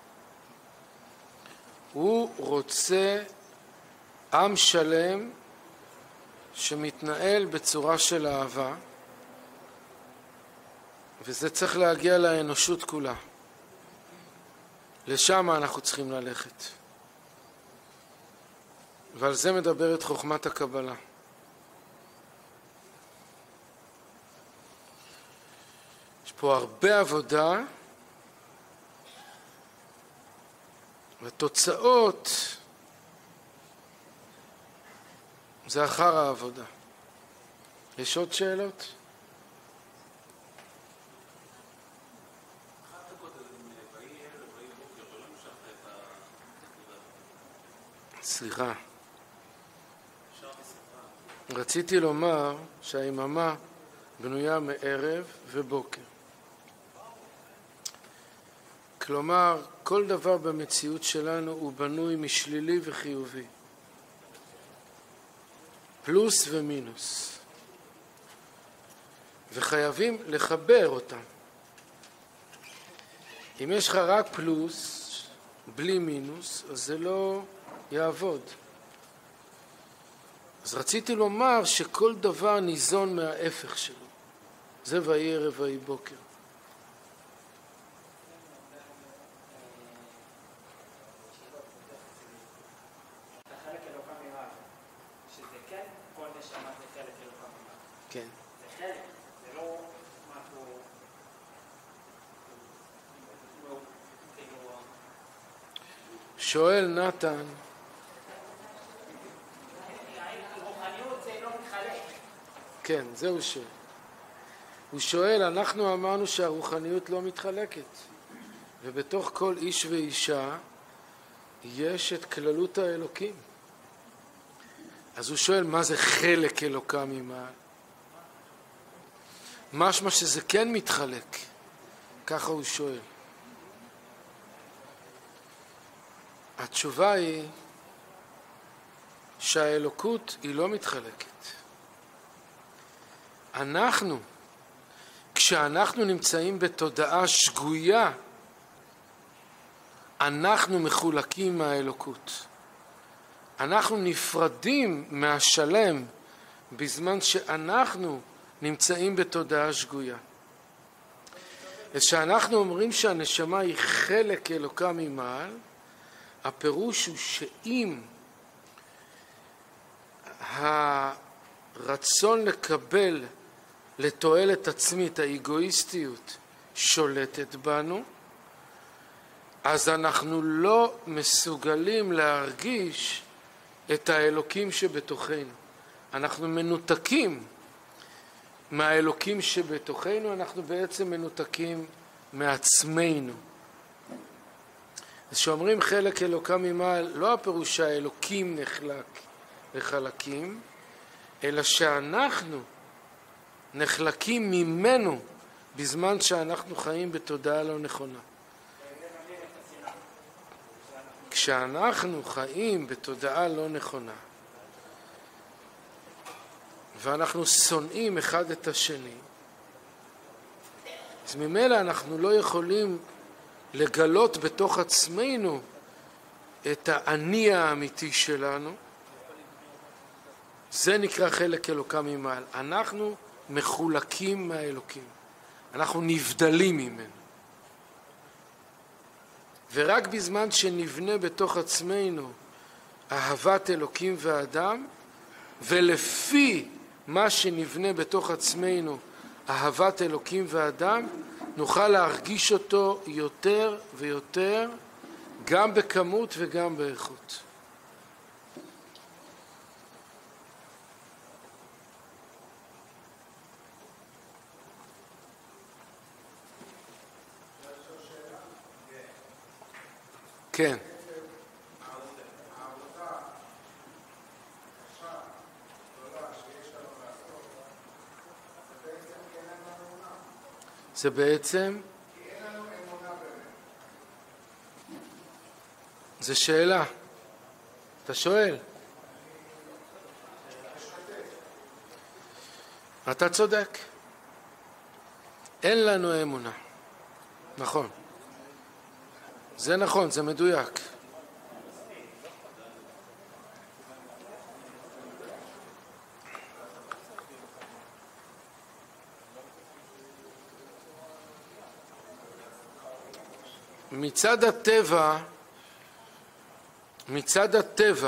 הוא רוצה עם שלם שמתנהל בצורה של אהבה, וזה צריך להגיע לאנושות כולה. לשם אנחנו צריכים ללכת. ועל זה מדברת חוכמת הקבלה. יש פה הרבה עבודה, ותוצאות זה אחר העבודה. יש עוד שאלות? סליחה. רציתי לומר שהיממה בנויה מערב ובוקר. כלומר, כל דבר במציאות שלנו הוא בנוי משלילי וחיובי. פלוס ומינוס. וחייבים לחבר אותם. אם יש לך רק פלוס, בלי מינוס, אז זה לא יעבוד. אז רציתי לומר שכל דבר ניזון מההפך שלו. זה ויהי ערב ויהי בוקר. כן. זה חלק, זה לא משהו... שואל נתן, רוחניות זה לא מתחלק. כן, זה הוא שואל. הוא שואל, אנחנו אמרנו שהרוחניות לא מתחלקת, ובתוך כל איש ואישה יש את כללות האלוקים. אז הוא שואל, מה זה חלק אלוקה ממעל? משמע שזה כן מתחלק, ככה הוא שואל. התשובה היא שהאלוקות היא לא מתחלקת. אנחנו, כשאנחנו נמצאים בתודעה שגויה, אנחנו מחולקים מהאלוקות. אנחנו נפרדים מהשלם בזמן שאנחנו נמצאים בתודעה שגויה. כשאנחנו אומרים שהנשמה היא חלק אלוקה ממעל, הפירוש הוא שאם הרצון לקבל לתועלת עצמית, האגואיסטיות, שולטת בנו, אז אנחנו לא מסוגלים להרגיש את האלוקים שבתוכנו. אנחנו מנותקים מהאלוקים שבתוכנו, אנחנו בעצם מנותקים מעצמנו. אז שאומרים חלק אלוקה ממעל, לא הפירוש שהאלוקים נחלק לחלקים, אלא שאנחנו נחלקים ממנו בזמן שאנחנו חיים בתודעה לא נכונה. כשאנחנו חיים בתודעה לא נכונה ואנחנו שונאים אחד את השני, אז ממילא אנחנו לא יכולים לגלות בתוך עצמנו את האני האמיתי שלנו. זה נקרא חלק אלוקה ממעל. אנחנו מחולקים מהאלוקים, אנחנו נבדלים ממנו. ורק בזמן שנבנה בתוך עצמנו אהבת אלוקים ואדם, ולפי מה שנבנה בתוך עצמנו אהבת אלוקים ואדם, נוכל להרגיש אותו יותר ויותר, גם בכמות וגם באיכות. כן. זה בעצם, זה שאלה. אתה שואל? אתה צודק. אין לנו אמונה. נכון. זה נכון, זה מדויק. מצד הטבע, מצד הטבע,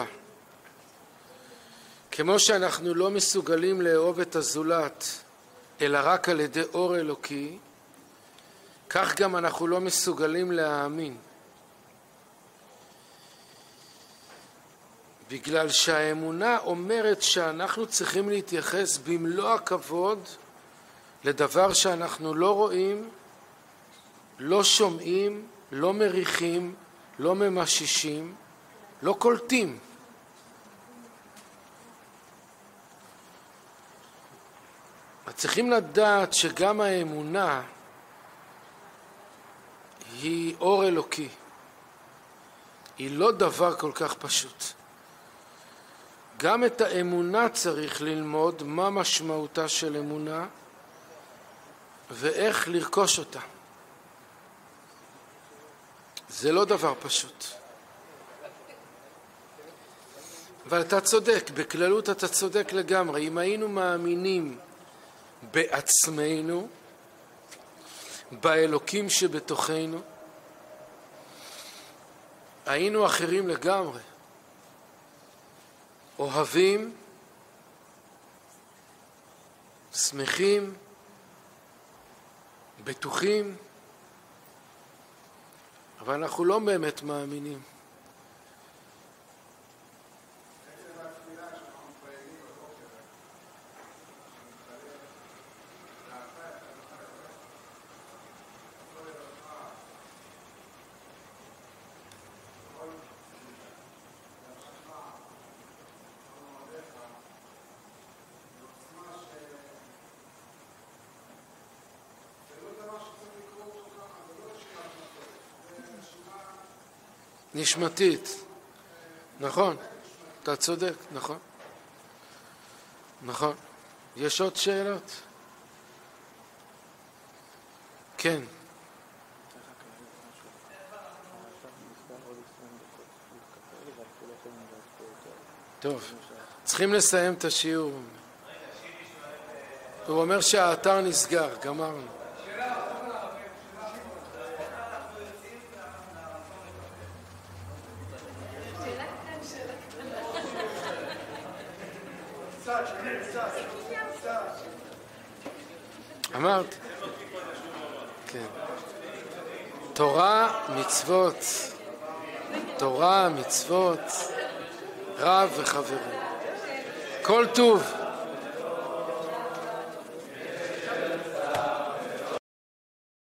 כמו שאנחנו לא מסוגלים לאהוב את הזולת, אלא רק על ידי אור אלוקי, כך גם אנחנו לא מסוגלים להאמין. בגלל שהאמונה אומרת שאנחנו צריכים להתייחס במלוא הכבוד לדבר שאנחנו לא רואים, לא שומעים, לא מריחים, לא ממששים, לא קולטים. צריכים לדעת שגם האמונה היא אור אלוקי. היא לא דבר כל כך פשוט. גם את האמונה צריך ללמוד מה משמעותה של אמונה ואיך לרכוש אותה. זה לא דבר פשוט. אבל אתה צודק, בכללות אתה צודק לגמרי. אם היינו מאמינים בעצמנו, באלוקים שבתוכנו, היינו אחרים לגמרי. אוהבים, שמחים, בטוחים, אבל אנחנו לא באמת מאמינים. נשמתית, נכון, אתה צודק, נכון, נכון. יש עוד שאלות? כן. טוב, צריכים לסיים את השיעור. הוא אומר שהאתר נסגר, גמרנו. אמרת? כן. תורה, מצוות, תורה, מצוות, רב וחברים. כל טוב.